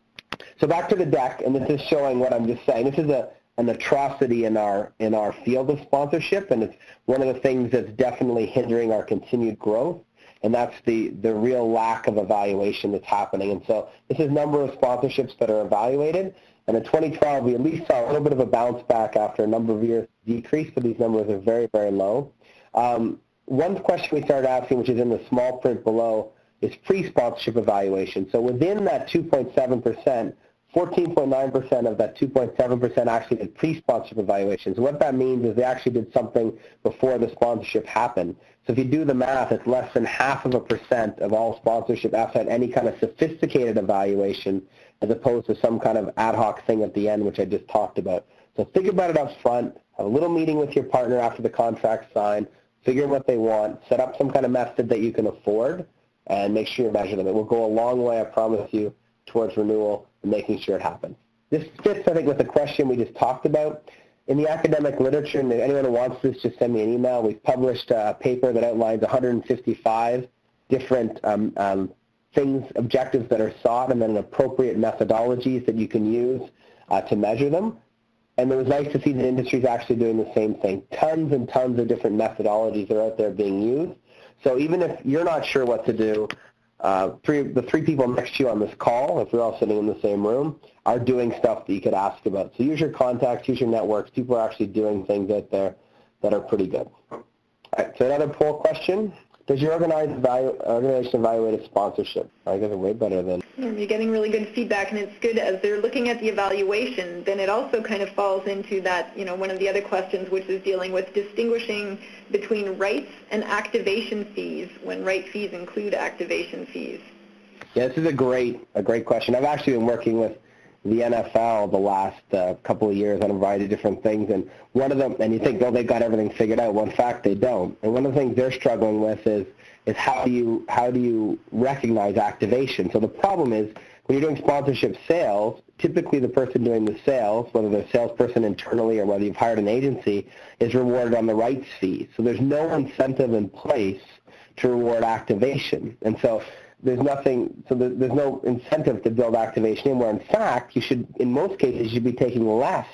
So back to the deck, and this is showing what I'm just saying. This is a, an atrocity in our, in our field of sponsorship, and it's one of the things that's definitely hindering our continued growth. And that's the, the real lack of evaluation that's happening. And so this is number of sponsorships that are evaluated. And in twenty twelve, we at least saw a little bit of a bounce back after a number of years decrease, but these numbers are very, very low. Um, one question we started asking, which is in the small print below, is pre-sponsorship evaluation. So within that two point seven percent, fourteen point nine percent of that two point seven percent actually did pre-sponsorship evaluations. What that means is they actually did something before the sponsorship happened. So if you do the math, it's less than half of a percent of all sponsorship after any kind of sophisticated evaluation, as opposed to some kind of ad hoc thing at the end, which I just talked about. So think about it up front, have a little meeting with your partner after the contract's signed, figure out what they want, set up some kind of method that you can afford, and make sure you measure them. It will go a long way, I promise you, towards renewal and making sure it happens. This fits, I think, with the question we just talked about. In the academic literature, and anyone who wants this, just send me an email. We've published a paper that outlines one hundred fifty-five different um, um, things, objectives that are sought, and then appropriate methodologies that you can use uh, to measure them. And it was nice to see that industry is actually doing the same thing. Tons and tons of different methodologies are out there being used. So even if you're not sure what to do, Uh, three, the three people next to you on this call, if we're all sitting in the same room, are doing stuff that you could ask about. So use your contacts, use your networks. People are actually doing things out there that are pretty good. All right, so another poll question. Does your organized evalu organization evaluate a sponsorship? I guess it's way better than... You're getting really good feedback, and it's good as they're looking at the evaluation, then it also kind of falls into that, you know, one of the other questions, which is dealing with distinguishing between rights and activation fees when right fees include activation fees. Yeah, this is a great, a great question. I've actually been working with the N F L the last uh, couple of years on a variety of different things, and one of them, and you think, oh, they've got everything figured out. Well, in fact, they don't. And one of the things they're struggling with is is how do you how do you recognize activation? So the problem is when you're doing sponsorship sales, typically the person doing the sales, whether they're a salesperson internally or whether you've hired an agency, is rewarded on the rights fee. So there's no incentive in place to reward activation, and so there's nothing, so there's no incentive to build activation in, where in fact you should, in most cases, you should be taking less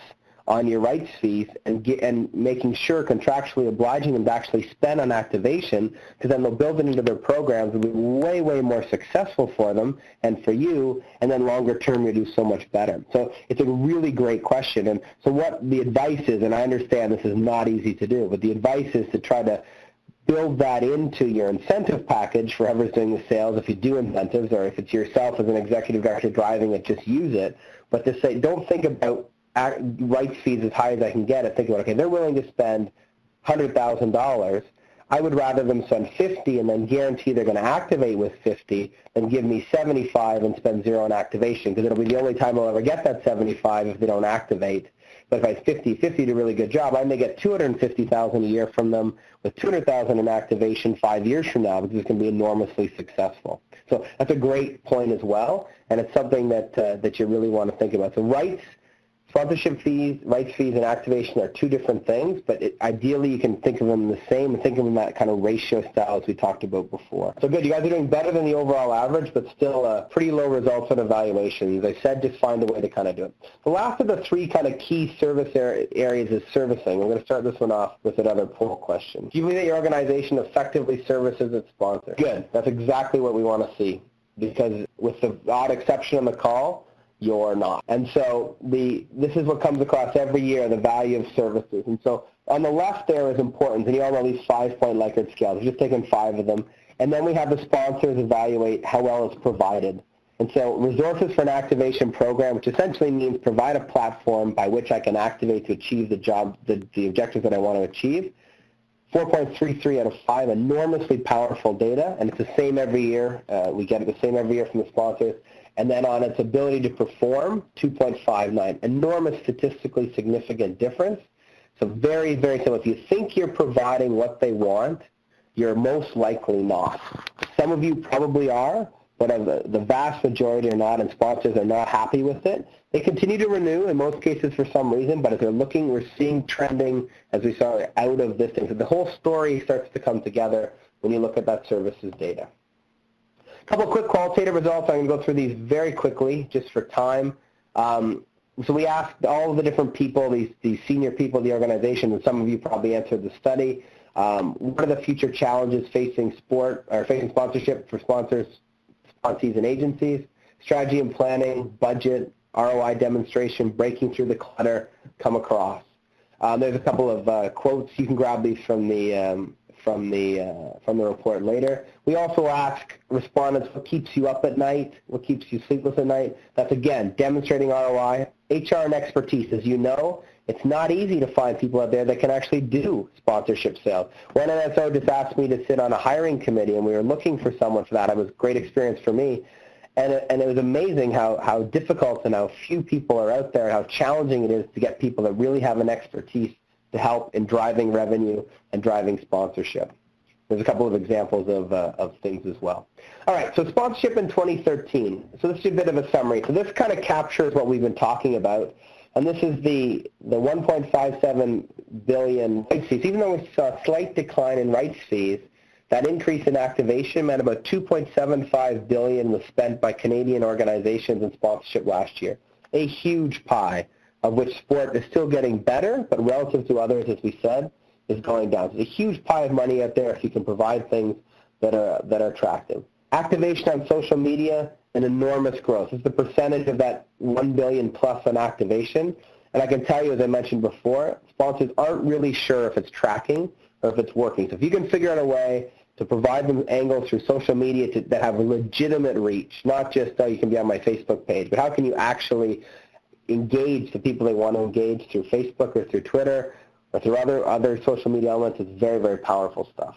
on your rights fees and get, and making sure contractually obliging them to actually spend on activation, because then they'll build it into their programs and be way, way more successful for them and for you, and then longer term you do so much better. So it's a really great question. And so what the advice is, and I understand this is not easy to do, but the advice is to try to build that into your incentive package for whoever's doing the sales, if you do incentives, or if it's yourself as an executive director driving it, just use it. But to say, don't think about rights fees as high as I can get it. Think about, okay, they're willing to spend one hundred thousand dollars. I would rather them spend fifty and then guarantee they're going to activate with fifty than give me seventy-five and spend zero on activation, because it'll be the only time I'll ever get that seventy-five if they don't activate. But if I fifty fifty did a really good job, I may get two hundred fifty thousand dollars a year from them with two hundred thousand dollars in activation five years from now, because it's going to be enormously successful. So that's a great point as well, and it's something that uh, that you really want to think about. So rights, sponsorship fees, rights fees, and activation are two different things, but it, ideally you can think of them the same and think of them that kind of ratio style as we talked about before. So good, you guys are doing better than the overall average, but still uh, pretty low results on evaluations. I said just find a way to kind of do it. The last of the three kind of key service areas is servicing. We're going to start this one off with another poll question. Do you believe that your organization effectively services its sponsors? Good, that's exactly what we want to see, because with the odd exception on the call, you're not. And so the this is what comes across every year, the value of services. And so on the left there is importance, and you all know these five-point Likert scales. We've just taken five of them. And then we have the sponsors evaluate how well it's provided. And so resources for an activation program, which essentially means provide a platform by which I can activate to achieve the job, the, the objectives that I want to achieve. four point three three out of five, enormously powerful data, and it's the same every year. Uh, we get it the same every year from the sponsors. And then on its ability to perform, two point five nine, enormous statistically significant difference. So very, very simple. If you think you're providing what they want, you're most likely not. Some of you probably are, but the, the vast majority are not, and sponsors are not happy with it. They continue to renew in most cases for some reason, but if they're looking, we're seeing trending, as we saw, out of this thing. So the whole story starts to come together when you look at that services data. A couple quick qualitative results. I'm going to go through these very quickly just for time. Um, so we asked all of the different people, these, these senior people of the organization, and some of you probably answered the study. Um, what are the future challenges facing sport or facing sponsorship for sponsors, sponsees, and agencies? Strategy and planning, budget, R O I demonstration, breaking through the clutter, come across. Um, there's a couple of uh, quotes. You can grab these from the um, from the uh, from the report later. We also ask respondents what keeps you up at night, what keeps you sleepless at night. That's again demonstrating R O I. H R and expertise, as you know, it's not easy to find people out there that can actually do sponsorship sales. One N S O just asked me to sit on a hiring committee, and we were looking for someone for that. It was a great experience for me. And it, and it was amazing how, how difficult and how few people are out there, and how challenging it is to get people that really have an expertise to help in driving revenue and driving sponsorship. There's a couple of examples of, uh, of things as well. All right, so sponsorship in twenty thirteen. So this is a bit of a summary. So this kind of captures what we've been talking about. And this is the, the one point five seven billion rights fees. Even though we saw a slight decline in rights fees, that increase in activation meant about two point seven five billion dollars was spent by Canadian organizations in sponsorship last year. A huge pie, of which sport is still getting better, but relative to others, as we said, is going down. So there's a huge pie of money out there if you can provide things that are, that are attractive. Activation on social media, an enormous growth. It's the percentage of that one billion plus on activation. And I can tell you, as I mentioned before, sponsors aren't really sure if it's tracking or if it's working. So if you can figure out a way to provide them angles through social media to, that have a legitimate reach, not just, oh, you can be on my Facebook page, but how can you actually engage the people they want to engage through Facebook or through Twitter or through other, other social media elements. It's very, very powerful stuff.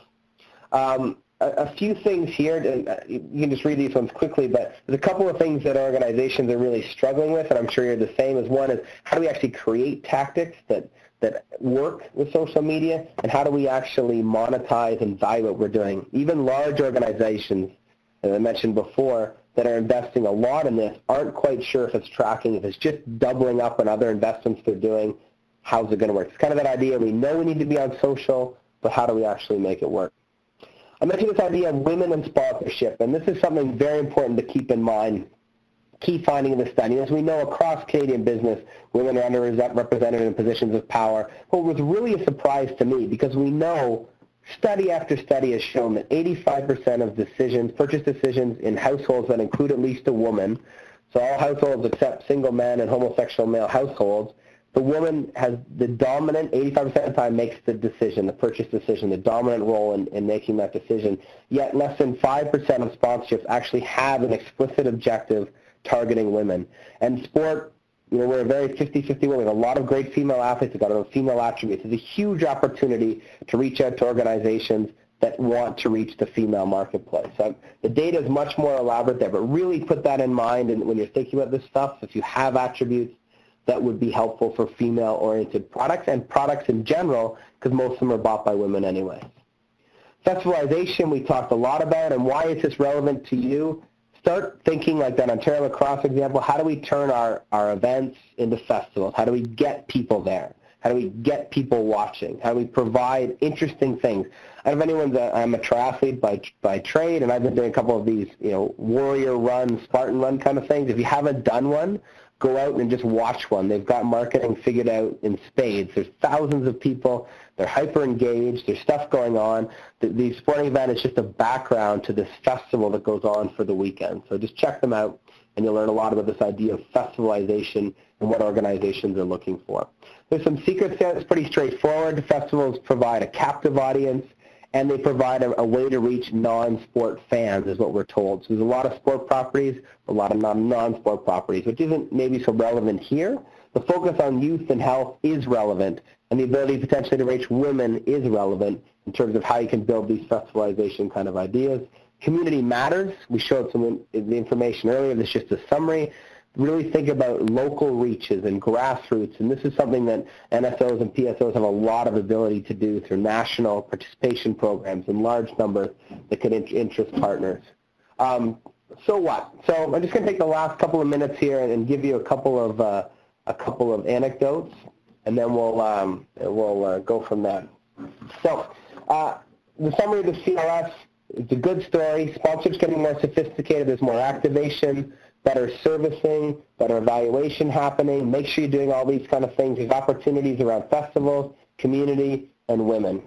Um, a, a few things here, you can just read these ones quickly, but there's a couple of things that organizations are really struggling with, and I'm sure you're the same as one, is how do we actually create tactics that, that work with social media, and how do we actually monetize and value what we're doing? Even large organizations, as I mentioned before, that are investing a lot in this aren't quite sure if it's tracking, if it's just doubling up on other investments they're doing, how's it going to work? It's kind of that idea, we know we need to be on social, but how do we actually make it work? I mentioned this idea of women in sponsorship, and this is something very important to keep in mind key finding of the study. As we know, across Canadian business, women are underrepresented in positions of power. What was really a surprise to me, because we know study after study has shown that eighty-five percent of decisions, purchase decisions in households that include at least a woman, so all households except single men and homosexual male households, the woman has the dominant, eighty-five percent of the time makes the decision, the purchase decision, the dominant role in, in making that decision, yet less than five percent of sponsorships actually have an explicit objective targeting women. And sport, you know, we're a very fifty-fifty women. A lot of great female athletes have got a female attributes. It's a huge opportunity to reach out to organizations that want to reach the female marketplace. So the data is much more elaborate there, but really put that in mind, and when you're thinking about this stuff, if you have attributes that would be helpful for female-oriented products and products in general, because most of them are bought by women anyway. Festivalization we talked a lot about, and why is this relevant to you? Start thinking like that Ontario Lacrosse example. How do we turn our, our events into festivals? How do we get people there? How do we get people watching? How do we provide interesting things? I don't know if anyone's a, I'm a triathlete by, by trade, and I've been doing a couple of these, you know, warrior run, Spartan run kind of things. If you haven't done one, go out and just watch one. They've got marketing figured out in spades. There's thousands of people. They're hyper engaged. There's stuff going on. The, the sporting event is just a background to this festival that goes on for the weekend. So just check them out, and you'll learn a lot about this idea of festivalization and what organizations are looking for. There's some secrets there. It's pretty straightforward. Festivals provide a captive audience, and they provide a, a way to reach non-sport fans, is what we're told. So there's a lot of sport properties, a lot of non- non-sport properties, which isn't maybe so relevant here. The focus on youth and health is relevant, and the ability potentially to reach women is relevant in terms of how you can build these festivalization kind of ideas. Community matters. We showed some in, the information earlier. This is just a summary. Really think about local reaches and grassroots, and this is something that N S Os and P S Os have a lot of ability to do through national participation programs in large numbers that could interest partners. Um, so what? So I'm just going to take the last couple of minutes here and, and give you a couple of uh, a couple of anecdotes, and then we'll um, we'll uh, go from there. So uh, the summary of the C L S, it's a good story. Sponsorships getting more sophisticated. There's more activation, better servicing, better evaluation happening. Make sure you're doing all these kind of things. There's opportunities around festivals, community, and women.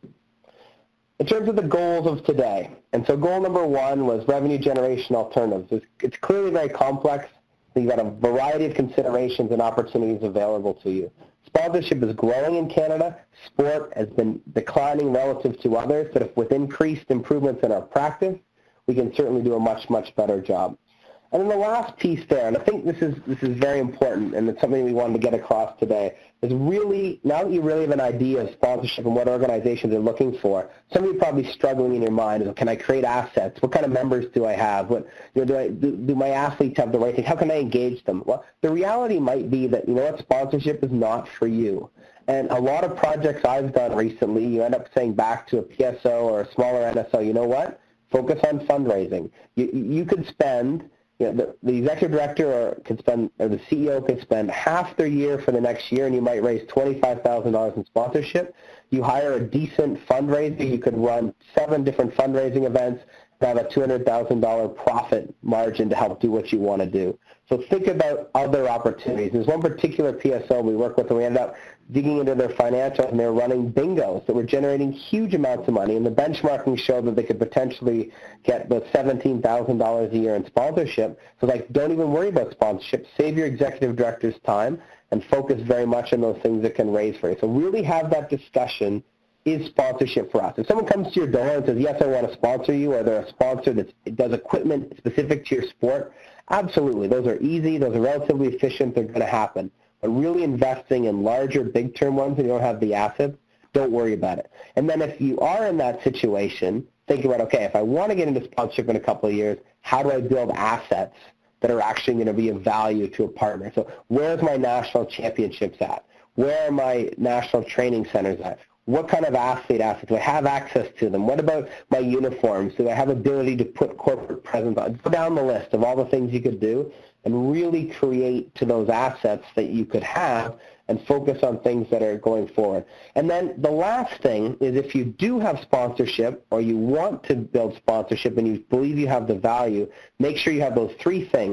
In terms of the goals of today, and so goal number one was revenue generation alternatives. It's, it's clearly very complex. So you've got a variety of considerations and opportunities available to you. Sponsorship is growing in Canada. Sport has been declining relative to others, but if with increased improvements in our practice, we can certainly do a much, much better job. And then the last piece there, and I think this is this is very important, and it's something we wanted to get across today, is really, now that you really have an idea of sponsorship and what organizations are looking for, some of you are probably struggling in your mind is, can I create assets? What kind of members do I have? What, you know, do, I, do, do my athletes have the right thing? How can I engage them? Well, the reality might be that, you know what, sponsorship is not for you. And a lot of projects I've done recently, you end up saying back to a P S O or a smaller N S O, you know what, focus on fundraising. You, you could spend, you know, the, the executive director or could spend, or the C E O could spend half their year for the next year, and you might raise twenty-five thousand dollars in sponsorship. You hire a decent fundraiser, you could run seven different fundraising events and have a two hundred thousand dollars profit margin to help do what you want to do. So think about other opportunities. There's one particular P S O we work with, and we ended up digging into their financials, and they were running bingos that were generating huge amounts of money, and the benchmarking showed that they could potentially get the seventeen thousand dollars a year in sponsorship. So like, don't even worry about sponsorship. Save your executive director's time and focus very much on those things that can raise for you. So really have that discussion. Is sponsorship for us? If someone comes to your door and says, yes, I want to sponsor you, or they're a sponsor that does equipment specific to your sport, absolutely. Those are easy. Those are relatively efficient. They're going to happen. But really investing in larger, big-term ones and you don't have the assets, don't worry about it. And then if you are in that situation, think about, okay, if I want to get into sponsorship in a couple of years, how do I build assets that are actually going to be of value to a partner? So where's my national championships at? Where are my national training centers at? What kind of athlete assets? Do I have access to them? What about my uniforms? Do I have ability to put corporate presence on? Go down the list of all the things you could do and really create to those assets that you could have and focus on things that are going forward. And then the last thing is, if you do have sponsorship or you want to build sponsorship and you believe you have the value, make sure you have those three things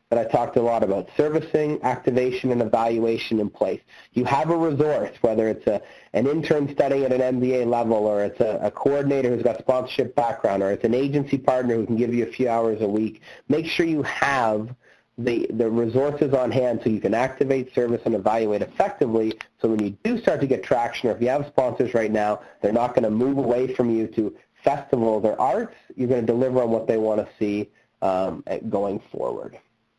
that I talked a lot about: servicing, activation, and evaluation in place. You have a resource, whether it's a, an intern studying at an M B A level, or it's a, a coordinator who's got sponsorship background, or it's an agency partner who can give you a few hours a week. Make sure you have the, the resources on hand so you can activate, service, and evaluate effectively, so when you do start to get traction, or if you have sponsors right now, they're not going to move away from you to festivals or arts. You're going to deliver on what they want to see um, going forward.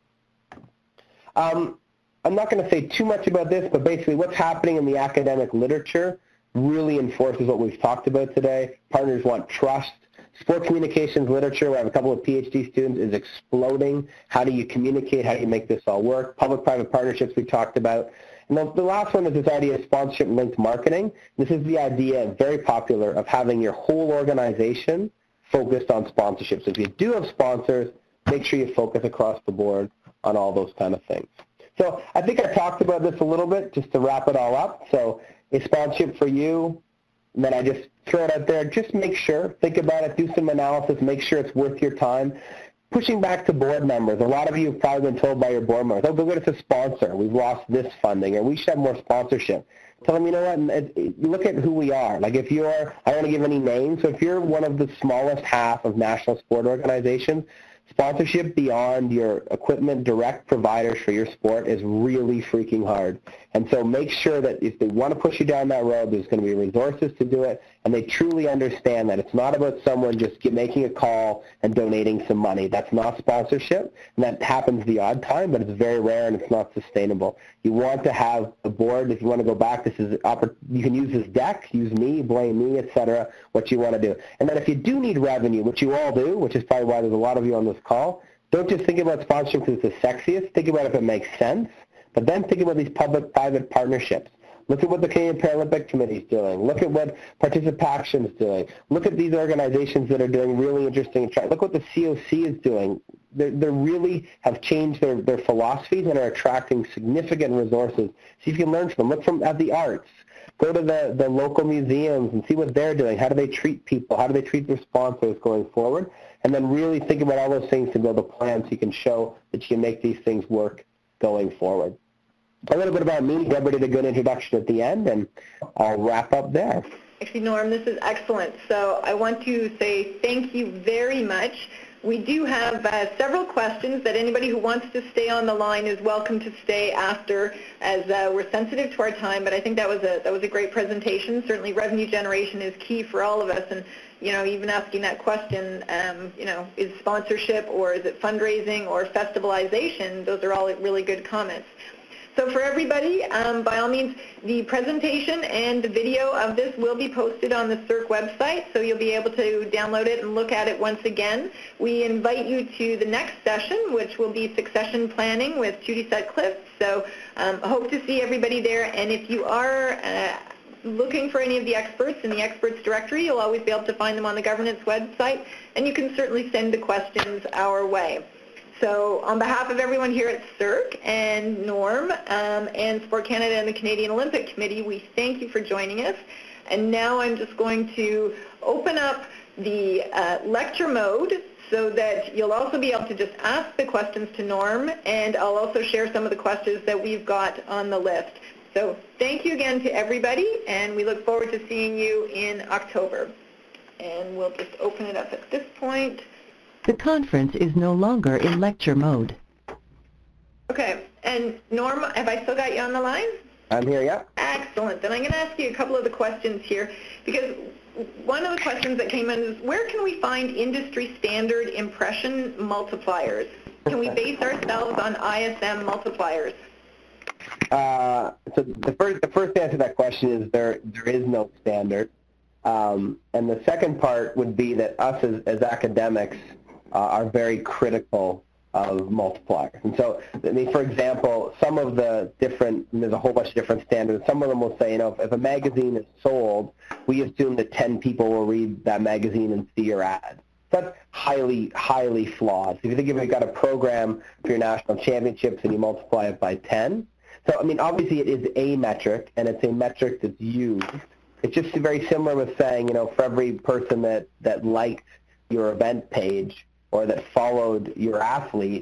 Um, I'm not going to say too much about this, but basically what's happening in the academic literature really enforces what we've talked about today. Partners want trust. Sport communications literature, where I have a couple of PhD students, is exploding. How do you communicate? How do you make this all work? Public-private partnerships we talked about. And the, the last one is this idea of sponsorship-linked marketing. This is the idea, very popular, of having your whole organization focused on sponsorships. So if you do have sponsors, make sure you focus across the board on all those kind of things. So I think I talked about this a little bit just to wrap it all up. So a sponsorship for you, and then I just throw it out there. Just make sure, think about it, do some analysis, make sure it's worth your time. Pushing back to board members, a lot of you have probably been told by your board members, oh, go get us a sponsor. We've lost this funding, or we should have more sponsorship. Tell them, you know what, look at who we are. Like if you're, I don't want to give any names, so if you're one of the smallest half of national sport organizations, sponsorship beyond your equipment direct providers for your sport is really freaking hard. And so make sure that if they want to push you down that road, there's going to be resources to do it, and they truly understand that it's not about someone just get, making a call and donating some money. That's not sponsorship, and that happens the odd time, but it's very rare and it's not sustainable. You want to have the board. If you want to go back, this is you can use this deck, use me, blame me, et cetera, what you want to do. And then if you do need revenue, which you all do, which is probably why there's a lot of you on this call, don't just think about sponsorship because it's the sexiest. Think about if it makes sense. But then think about these public-private partnerships. Look at what the Canadian Paralympic Committee is doing. Look at what Participation is doing. Look at these organizations that are doing really interesting. Look what the C O C is doing. They really have changed their, their philosophies and are attracting significant resources. See if you can learn from them. Look from at the arts. Go to the, the local museums and see what they're doing. How do they treat people? How do they treat their sponsors going forward? And then really think about all those things to build a plan so you can show that you can make these things work going forward. A little bit about me. Deborah did a good introduction at the end, and I'll wrap up there. Actually, Norm, this is excellent. So I want to say thank you very much. We do have uh, several questions that anybody who wants to stay on the line is welcome to stay after, as uh, we're sensitive to our time. But I think that was a that was a great presentation. Certainly, revenue generation is key for all of us, and you know, even asking that question, um, you know, is sponsorship or is it fundraising or festivalization? Those are all really good comments. So for everybody, um, by all means, the presentation and the video of this will be posted on the C I R C website, so you'll be able to download it and look at it once again. We invite you to the next session, which will be succession planning with Judy Sutcliffe. So um, I hope to see everybody there, and if you are uh, looking for any of the experts in the experts directory, you'll always be able to find them on the governance website, and you can certainly send the questions our way. So on behalf of everyone here at C I R C and Norm um, and Sport Canada and the Canadian Olympic Committee, we thank you for joining us. And now I'm just going to open up the uh, lecture mode so that you'll also be able to just ask the questions to Norm, and I'll also share some of the questions that we've got on the list. So thank you again to everybody, and we look forward to seeing you in October. And we'll just open it up at this point. The conference is no longer in lecture mode. Okay, and Norm, have I still got you on the line? I'm here, yeah. Excellent. Then I'm going to ask you a couple of the questions here, because one of the questions that came in is, where can we find industry standard impression multipliers? Can we base ourselves on I S M multipliers? Uh, so the first, the first answer to that question is there, there is no standard. Um, and the second part would be that us as, as academics Uh, are very critical of multipliers. And so, I mean, for example, some of the different, there's a whole bunch of different standards. Some of them will say, you know, if, if a magazine is sold, we assume that ten people will read that magazine and see your ad. That's highly, highly flawed. So if you think if you've got a program for your national championships and you multiply it by ten, so, I mean, obviously it is a metric, and it's a metric that's used. It's just very similar with saying, you know, for every person that, that liked your event page or that followed your athlete,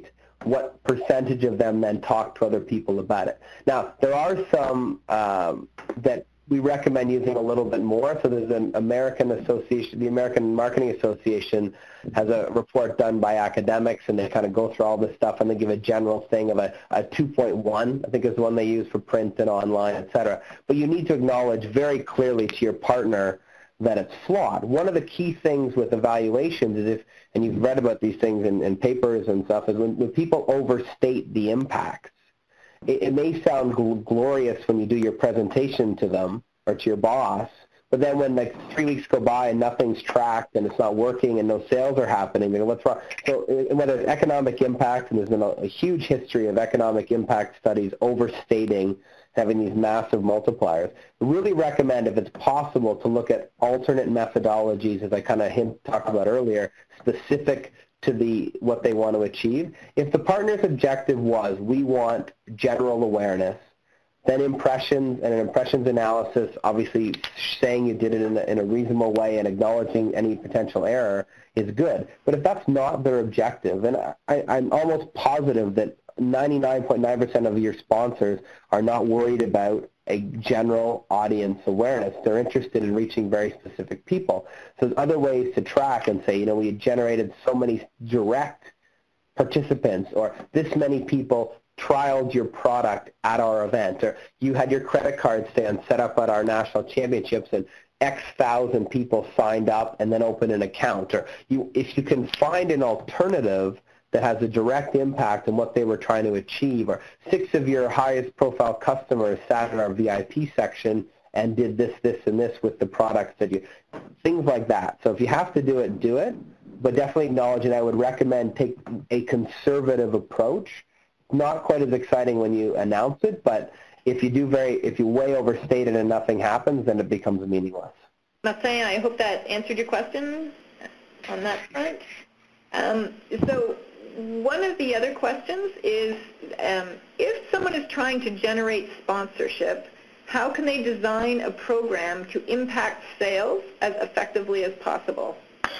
what percentage of them then talk to other people about it. Now, there are some um, that we recommend using a little bit more. So there's an American Association, the American Marketing Association has a report done by academics, and they kind of go through all this stuff, and they give a general thing of a, a two point one, I think is the one they use for print and online, et cetera. But you need to acknowledge very clearly to your partner that it's flawed. One of the key things with evaluations is if, and you've read about these things in, in papers and stuff, is when, when people overstate the impacts. It, it may sound gl- glorious when you do your presentation to them or to your boss, but then when like three weeks go by and nothing's tracked and it's not working and no sales are happening, they go, what's wrong? So uh, whether it's economic impact, and there's been a, a huge history of economic impact studies overstating having these massive multipliers. I really recommend, if it's possible, to look at alternate methodologies, as I kind of hint, talked about earlier, specific to the what they want to achieve. If the partner's objective was, we want general awareness, then impressions and an impressions analysis, obviously saying you did it in a, in a reasonable way and acknowledging any potential error is good. But if that's not their objective, and I, I'm almost positive that ninety-nine point nine percent of your sponsors are not worried about a general audience awareness. They're interested in reaching very specific people. So there's other ways to track and say, you know, we had generated so many direct participants, or this many people trialed your product at our event, or you had your credit card stand set up at our national championships and X thousand people signed up and then opened an account. Or you, if you can find an alternative that has a direct impact on what they were trying to achieve, or six of your highest profile customers sat in our V I P section and did this, this, and this with the products that you, things like that. So if you have to do it, do it, but definitely acknowledge, and I would recommend take a conservative approach. Not quite as exciting when you announce it, but if you do very, if you way overstate it and nothing happens, then it becomes meaningless. I'm not saying, I hope that answered your question on that front. Um, so one of the other questions is, um, if someone is trying to generate sponsorship, how can they design a program to impact sales as effectively as possible?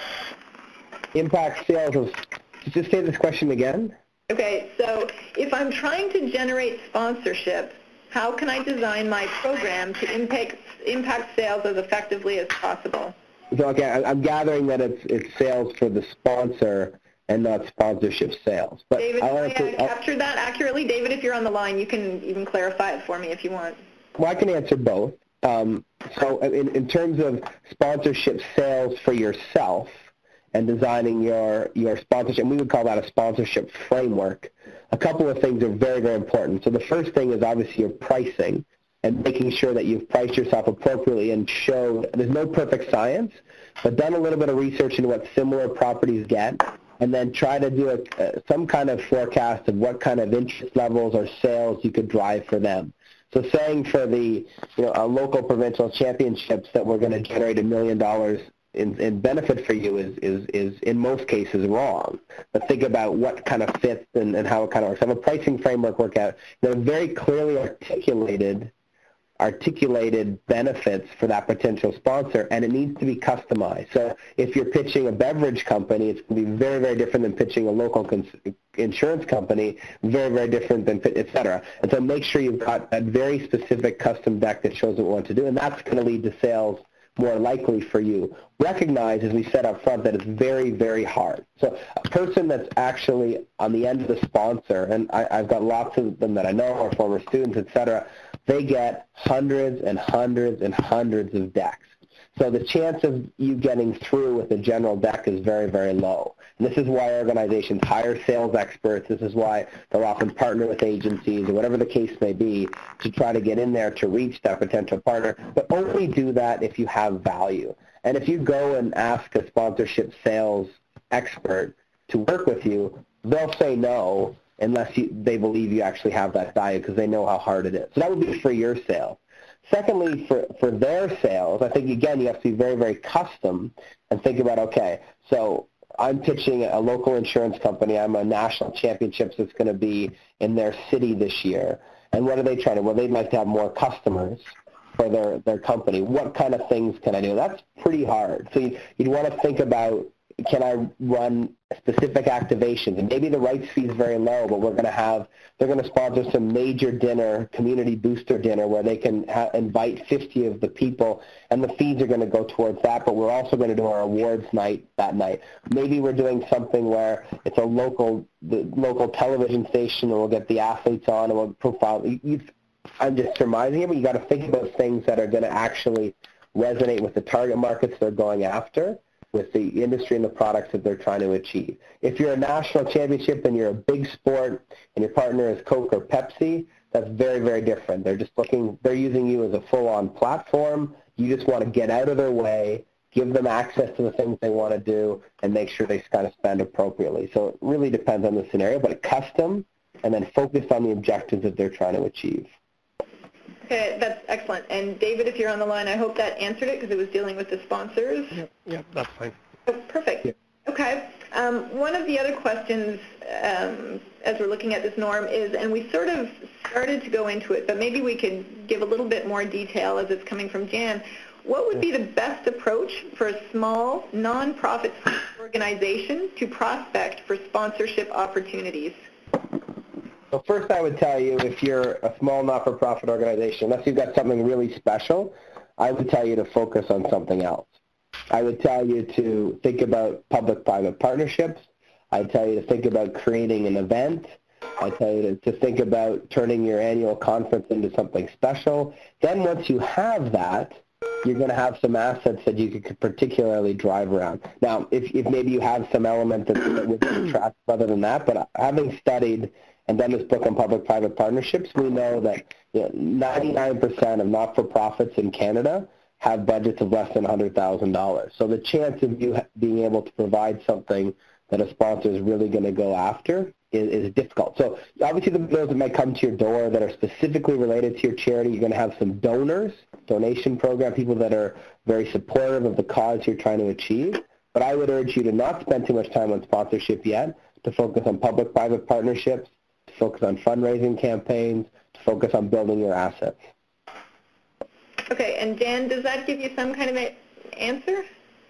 Impact sales of, just say this question again. Okay, so if I'm trying to generate sponsorship, how can I design my program to impact, impact sales as effectively as possible? So, okay, I'm gathering that it's, it's sales for the sponsor and not sponsorship sales. But David, I can I capture that accurately? David, if you're on the line, you can even clarify it for me if you want. Well, I can answer both. Um, so in, in terms of sponsorship sales for yourself and designing your, your sponsorship, we would call that a sponsorship framework. A couple of things are very, very important. So the first thing is obviously your pricing and making sure that you've priced yourself appropriately and showed, there's no perfect science, but done a little bit of research into what similar properties get, and then try to do a, uh, some kind of forecast of what kind of interest levels or sales you could drive for them. So saying for the you know, uh, local provincial championships that we're going to generate a million dollars in, in benefit for you is, is, is in most cases wrong. But think about what kind of fits and, and how it kind of works. Have a pricing framework work out. They're very clearly articulated articulated benefits for that potential sponsor, and it needs to be customized. So if you're pitching a beverage company, it's going to be very, very different than pitching a local cons- insurance company, very, very different than, et cetera. And so make sure you've got a very specific custom deck that shows what you want to do, and that's going to lead to sales more likely for you. Recognize, as we said up front, that it's very, very hard. So a person that's actually on the end of the sponsor, and I, I've got lots of them that I know are former students, et cetera, they get hundreds and hundreds and hundreds of decks. So the chance of you getting through with a general deck is very, very low. And this is why organizations hire sales experts. This is why they'll often partner with agencies or whatever the case may be to try to get in there to reach that potential partner. But only do that if you have value. And if you go and ask a sponsorship sales expert to work with you, they'll say no unless you, they believe you actually have that value because they know how hard it is. So that would be for your sale. Secondly, for, for their sales, I think, again, you have to be very, very custom and think about, okay, so I'm pitching a local insurance company. I'm a national championships that's going to be in their city this year. And what are they trying to? Well, they'd like to have more customers for their, their company. What kind of things can I do? That's pretty hard. So you, you'd want to think about can I run specific activations? And maybe the rights fee is very low, but we're going to have, they're going to sponsor some major dinner, community booster dinner, where they can ha- invite fifty of the people, and the fees are going to go towards that, but we're also going to do our awards night that night. Maybe we're doing something where it's a local, the local television station, and we'll get the athletes on, and we'll profile. You, you, I'm just surmising it, but you got to think about things that are going to actually resonate with the target markets they're going after, with the industry and the products that they're trying to achieve. If you're a national championship and you're a big sport and your partner is Coke or Pepsi, that's very, very different. They're just looking, they're using you as a full-on platform. You just want to get out of their way, give them access to the things they want to do, and make sure they kind of spend appropriately. So it really depends on the scenario, but custom and then focus on the objectives that they're trying to achieve. Okay, that's excellent. And David, if you're on the line, I hope that answered it because it was dealing with the sponsors. Yeah, yeah, that's fine. Oh, perfect. Yeah. Okay. Um, one of the other questions um, as we're looking at this norm is, and we sort of started to go into it, but maybe we could give a little bit more detail as it's coming from Jan. What would be the best approach for a small, nonprofit organization to prospect for sponsorship opportunities? So first I would tell you, if you're a small not-for-profit organization, unless you've got something really special, I would tell you to focus on something else. I would tell you to think about public-private partnerships. I'd tell you to think about creating an event. I'd tell you to, to think about turning your annual conference into something special. Then once you have that, you're going to have some assets that you could particularly drive around. Now, if, if maybe you have some element that, that would attract other than that, but having studied and done this book on public-private partnerships, we know that you know, ninety-nine percent of not-for-profits in Canada have budgets of less than one hundred thousand dollars. So the chance of you being able to provide something that a sponsor is really going to go after is, is difficult. So obviously the bills that might come to your door that are specifically related to your charity, you're going to have some donors, donation program, people that are very supportive of the cause you're trying to achieve. But I would urge you to not spend too much time on sponsorship yet, to focus on public-private partnerships, to focus on fundraising campaigns, to focus on building your assets. Okay, and Dan, does that give you some kind of an answer?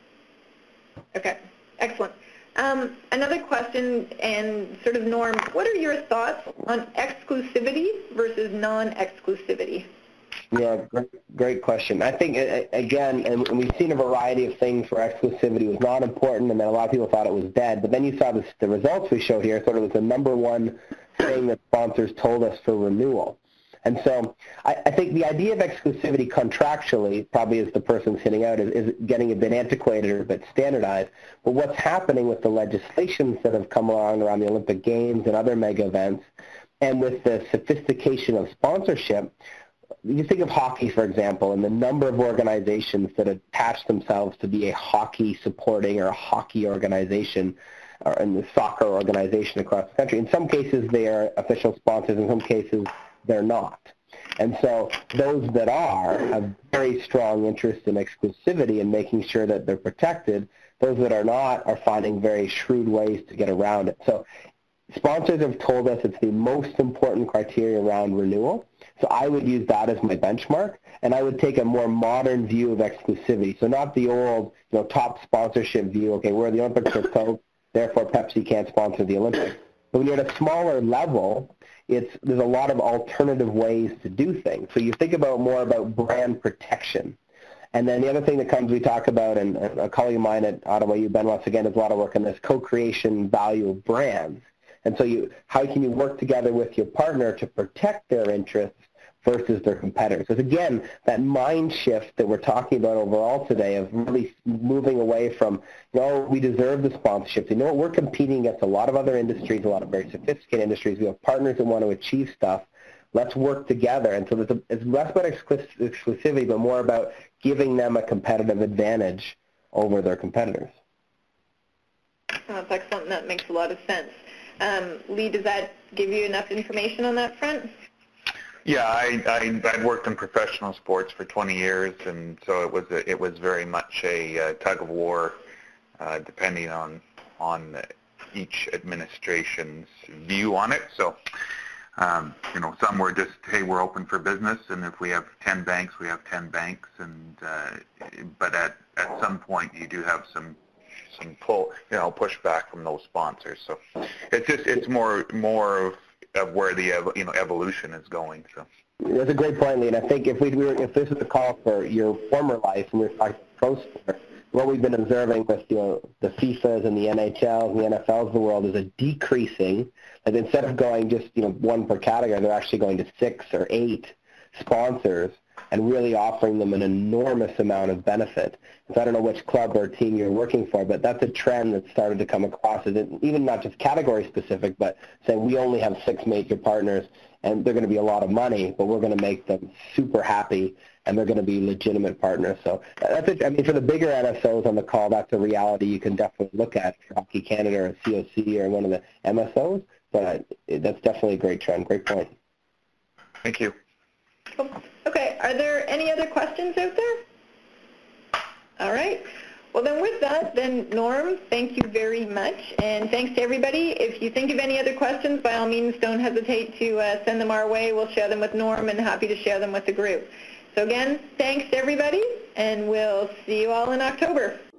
Okay, excellent. Um, another question and sort of Norm, what are your thoughts on exclusivity versus non-exclusivity? Yeah, great, great question. I think, again, and we've seen a variety of things where exclusivity was not important, and then a lot of people thought it was dead. But then you saw this, the results we showed here, sort of was the number one thing that sponsors told us for renewal. And so I, I think the idea of exclusivity contractually, probably as the person's hitting out, is, is getting a bit antiquated or a bit standardized. But what's happening with the legislations that have come along around the Olympic Games and other mega events, and with the sophistication of sponsorship, you think of hockey, for example, and the number of organizations that attach themselves to be a hockey supporting or a hockey organization or in the soccer organization across the country. In some cases, they are official sponsors. In some cases, they're not. And so those that are have very strong interest in exclusivity and making sure that they're protected. Those that are not are finding very shrewd ways to get around it. So sponsors have told us it's the most important criteria around renewal. So I would use that as my benchmark, and I would take a more modern view of exclusivity. So not the old, you know, top sponsorship view, okay, we're the Olympics for Coke, therefore Pepsi can't sponsor the Olympics. But when you're at a smaller level, it's there's a lot of alternative ways to do things. So you think about more about brand protection. And then the other thing that comes, we talk about, and a colleague of mine at Ottawa U, Ben, once again, does a lot of work on this co-creation value of brands. And so you, how can you work together with your partner to protect their interests versus their competitors? Because again, that mind shift that we're talking about overall today of really moving away from, you know, we deserve the sponsorships. You know what, we're competing against a lot of other industries, a lot of very sophisticated industries. We have partners that want to achieve stuff. Let's work together. And so a, it's less about exclusivity, but more about giving them a competitive advantage over their competitors. Oh, that's excellent. That makes a lot of sense. Um, Lee, does that give you enough information on that front? Yeah, I, I I'd worked in professional sports for twenty years, and so it was a, it was very much a uh, tug of war, uh, depending on on each administration's view on it. So, um, you know, some were just, hey, we're open for business, and if we have ten banks, we have ten banks, and uh, but at at some point you do have some and pull, you know, pushback from those sponsors. So it's just it's more more of, of where the ev- you know evolution is going. So that's a great point, Lee. And I think if we, we were, if this was a call for your former life and we were talking pro sport, what we've been observing with you know the FIFAs and the N H Ls and the N F Ls of the world is a decreasing. And instead of going just you know one per category, they're actually going to six or eight sponsors and really offering them an enormous amount of benefit. So I don't know which club or team you're working for, but that's a trend that started to come across. It, even not just category specific, but saying we only have six major partners and they're going to be a lot of money, but we're going to make them super happy and they're going to be legitimate partners. So that's it. I mean, for the bigger N S Os on the call, that's a reality you can definitely look at for Hockey Canada or C O C or one of the M S Os, but that's definitely a great trend. Great point. Thank you. Okay, are there any other questions out there? All right. Well, then with that, then Norm, thank you very much, and thanks to everybody. If you think of any other questions, by all means, don't hesitate to uh, send them our way. We'll share them with Norm, and happy to share them with the group. So again, thanks to everybody, and we'll see you all in October.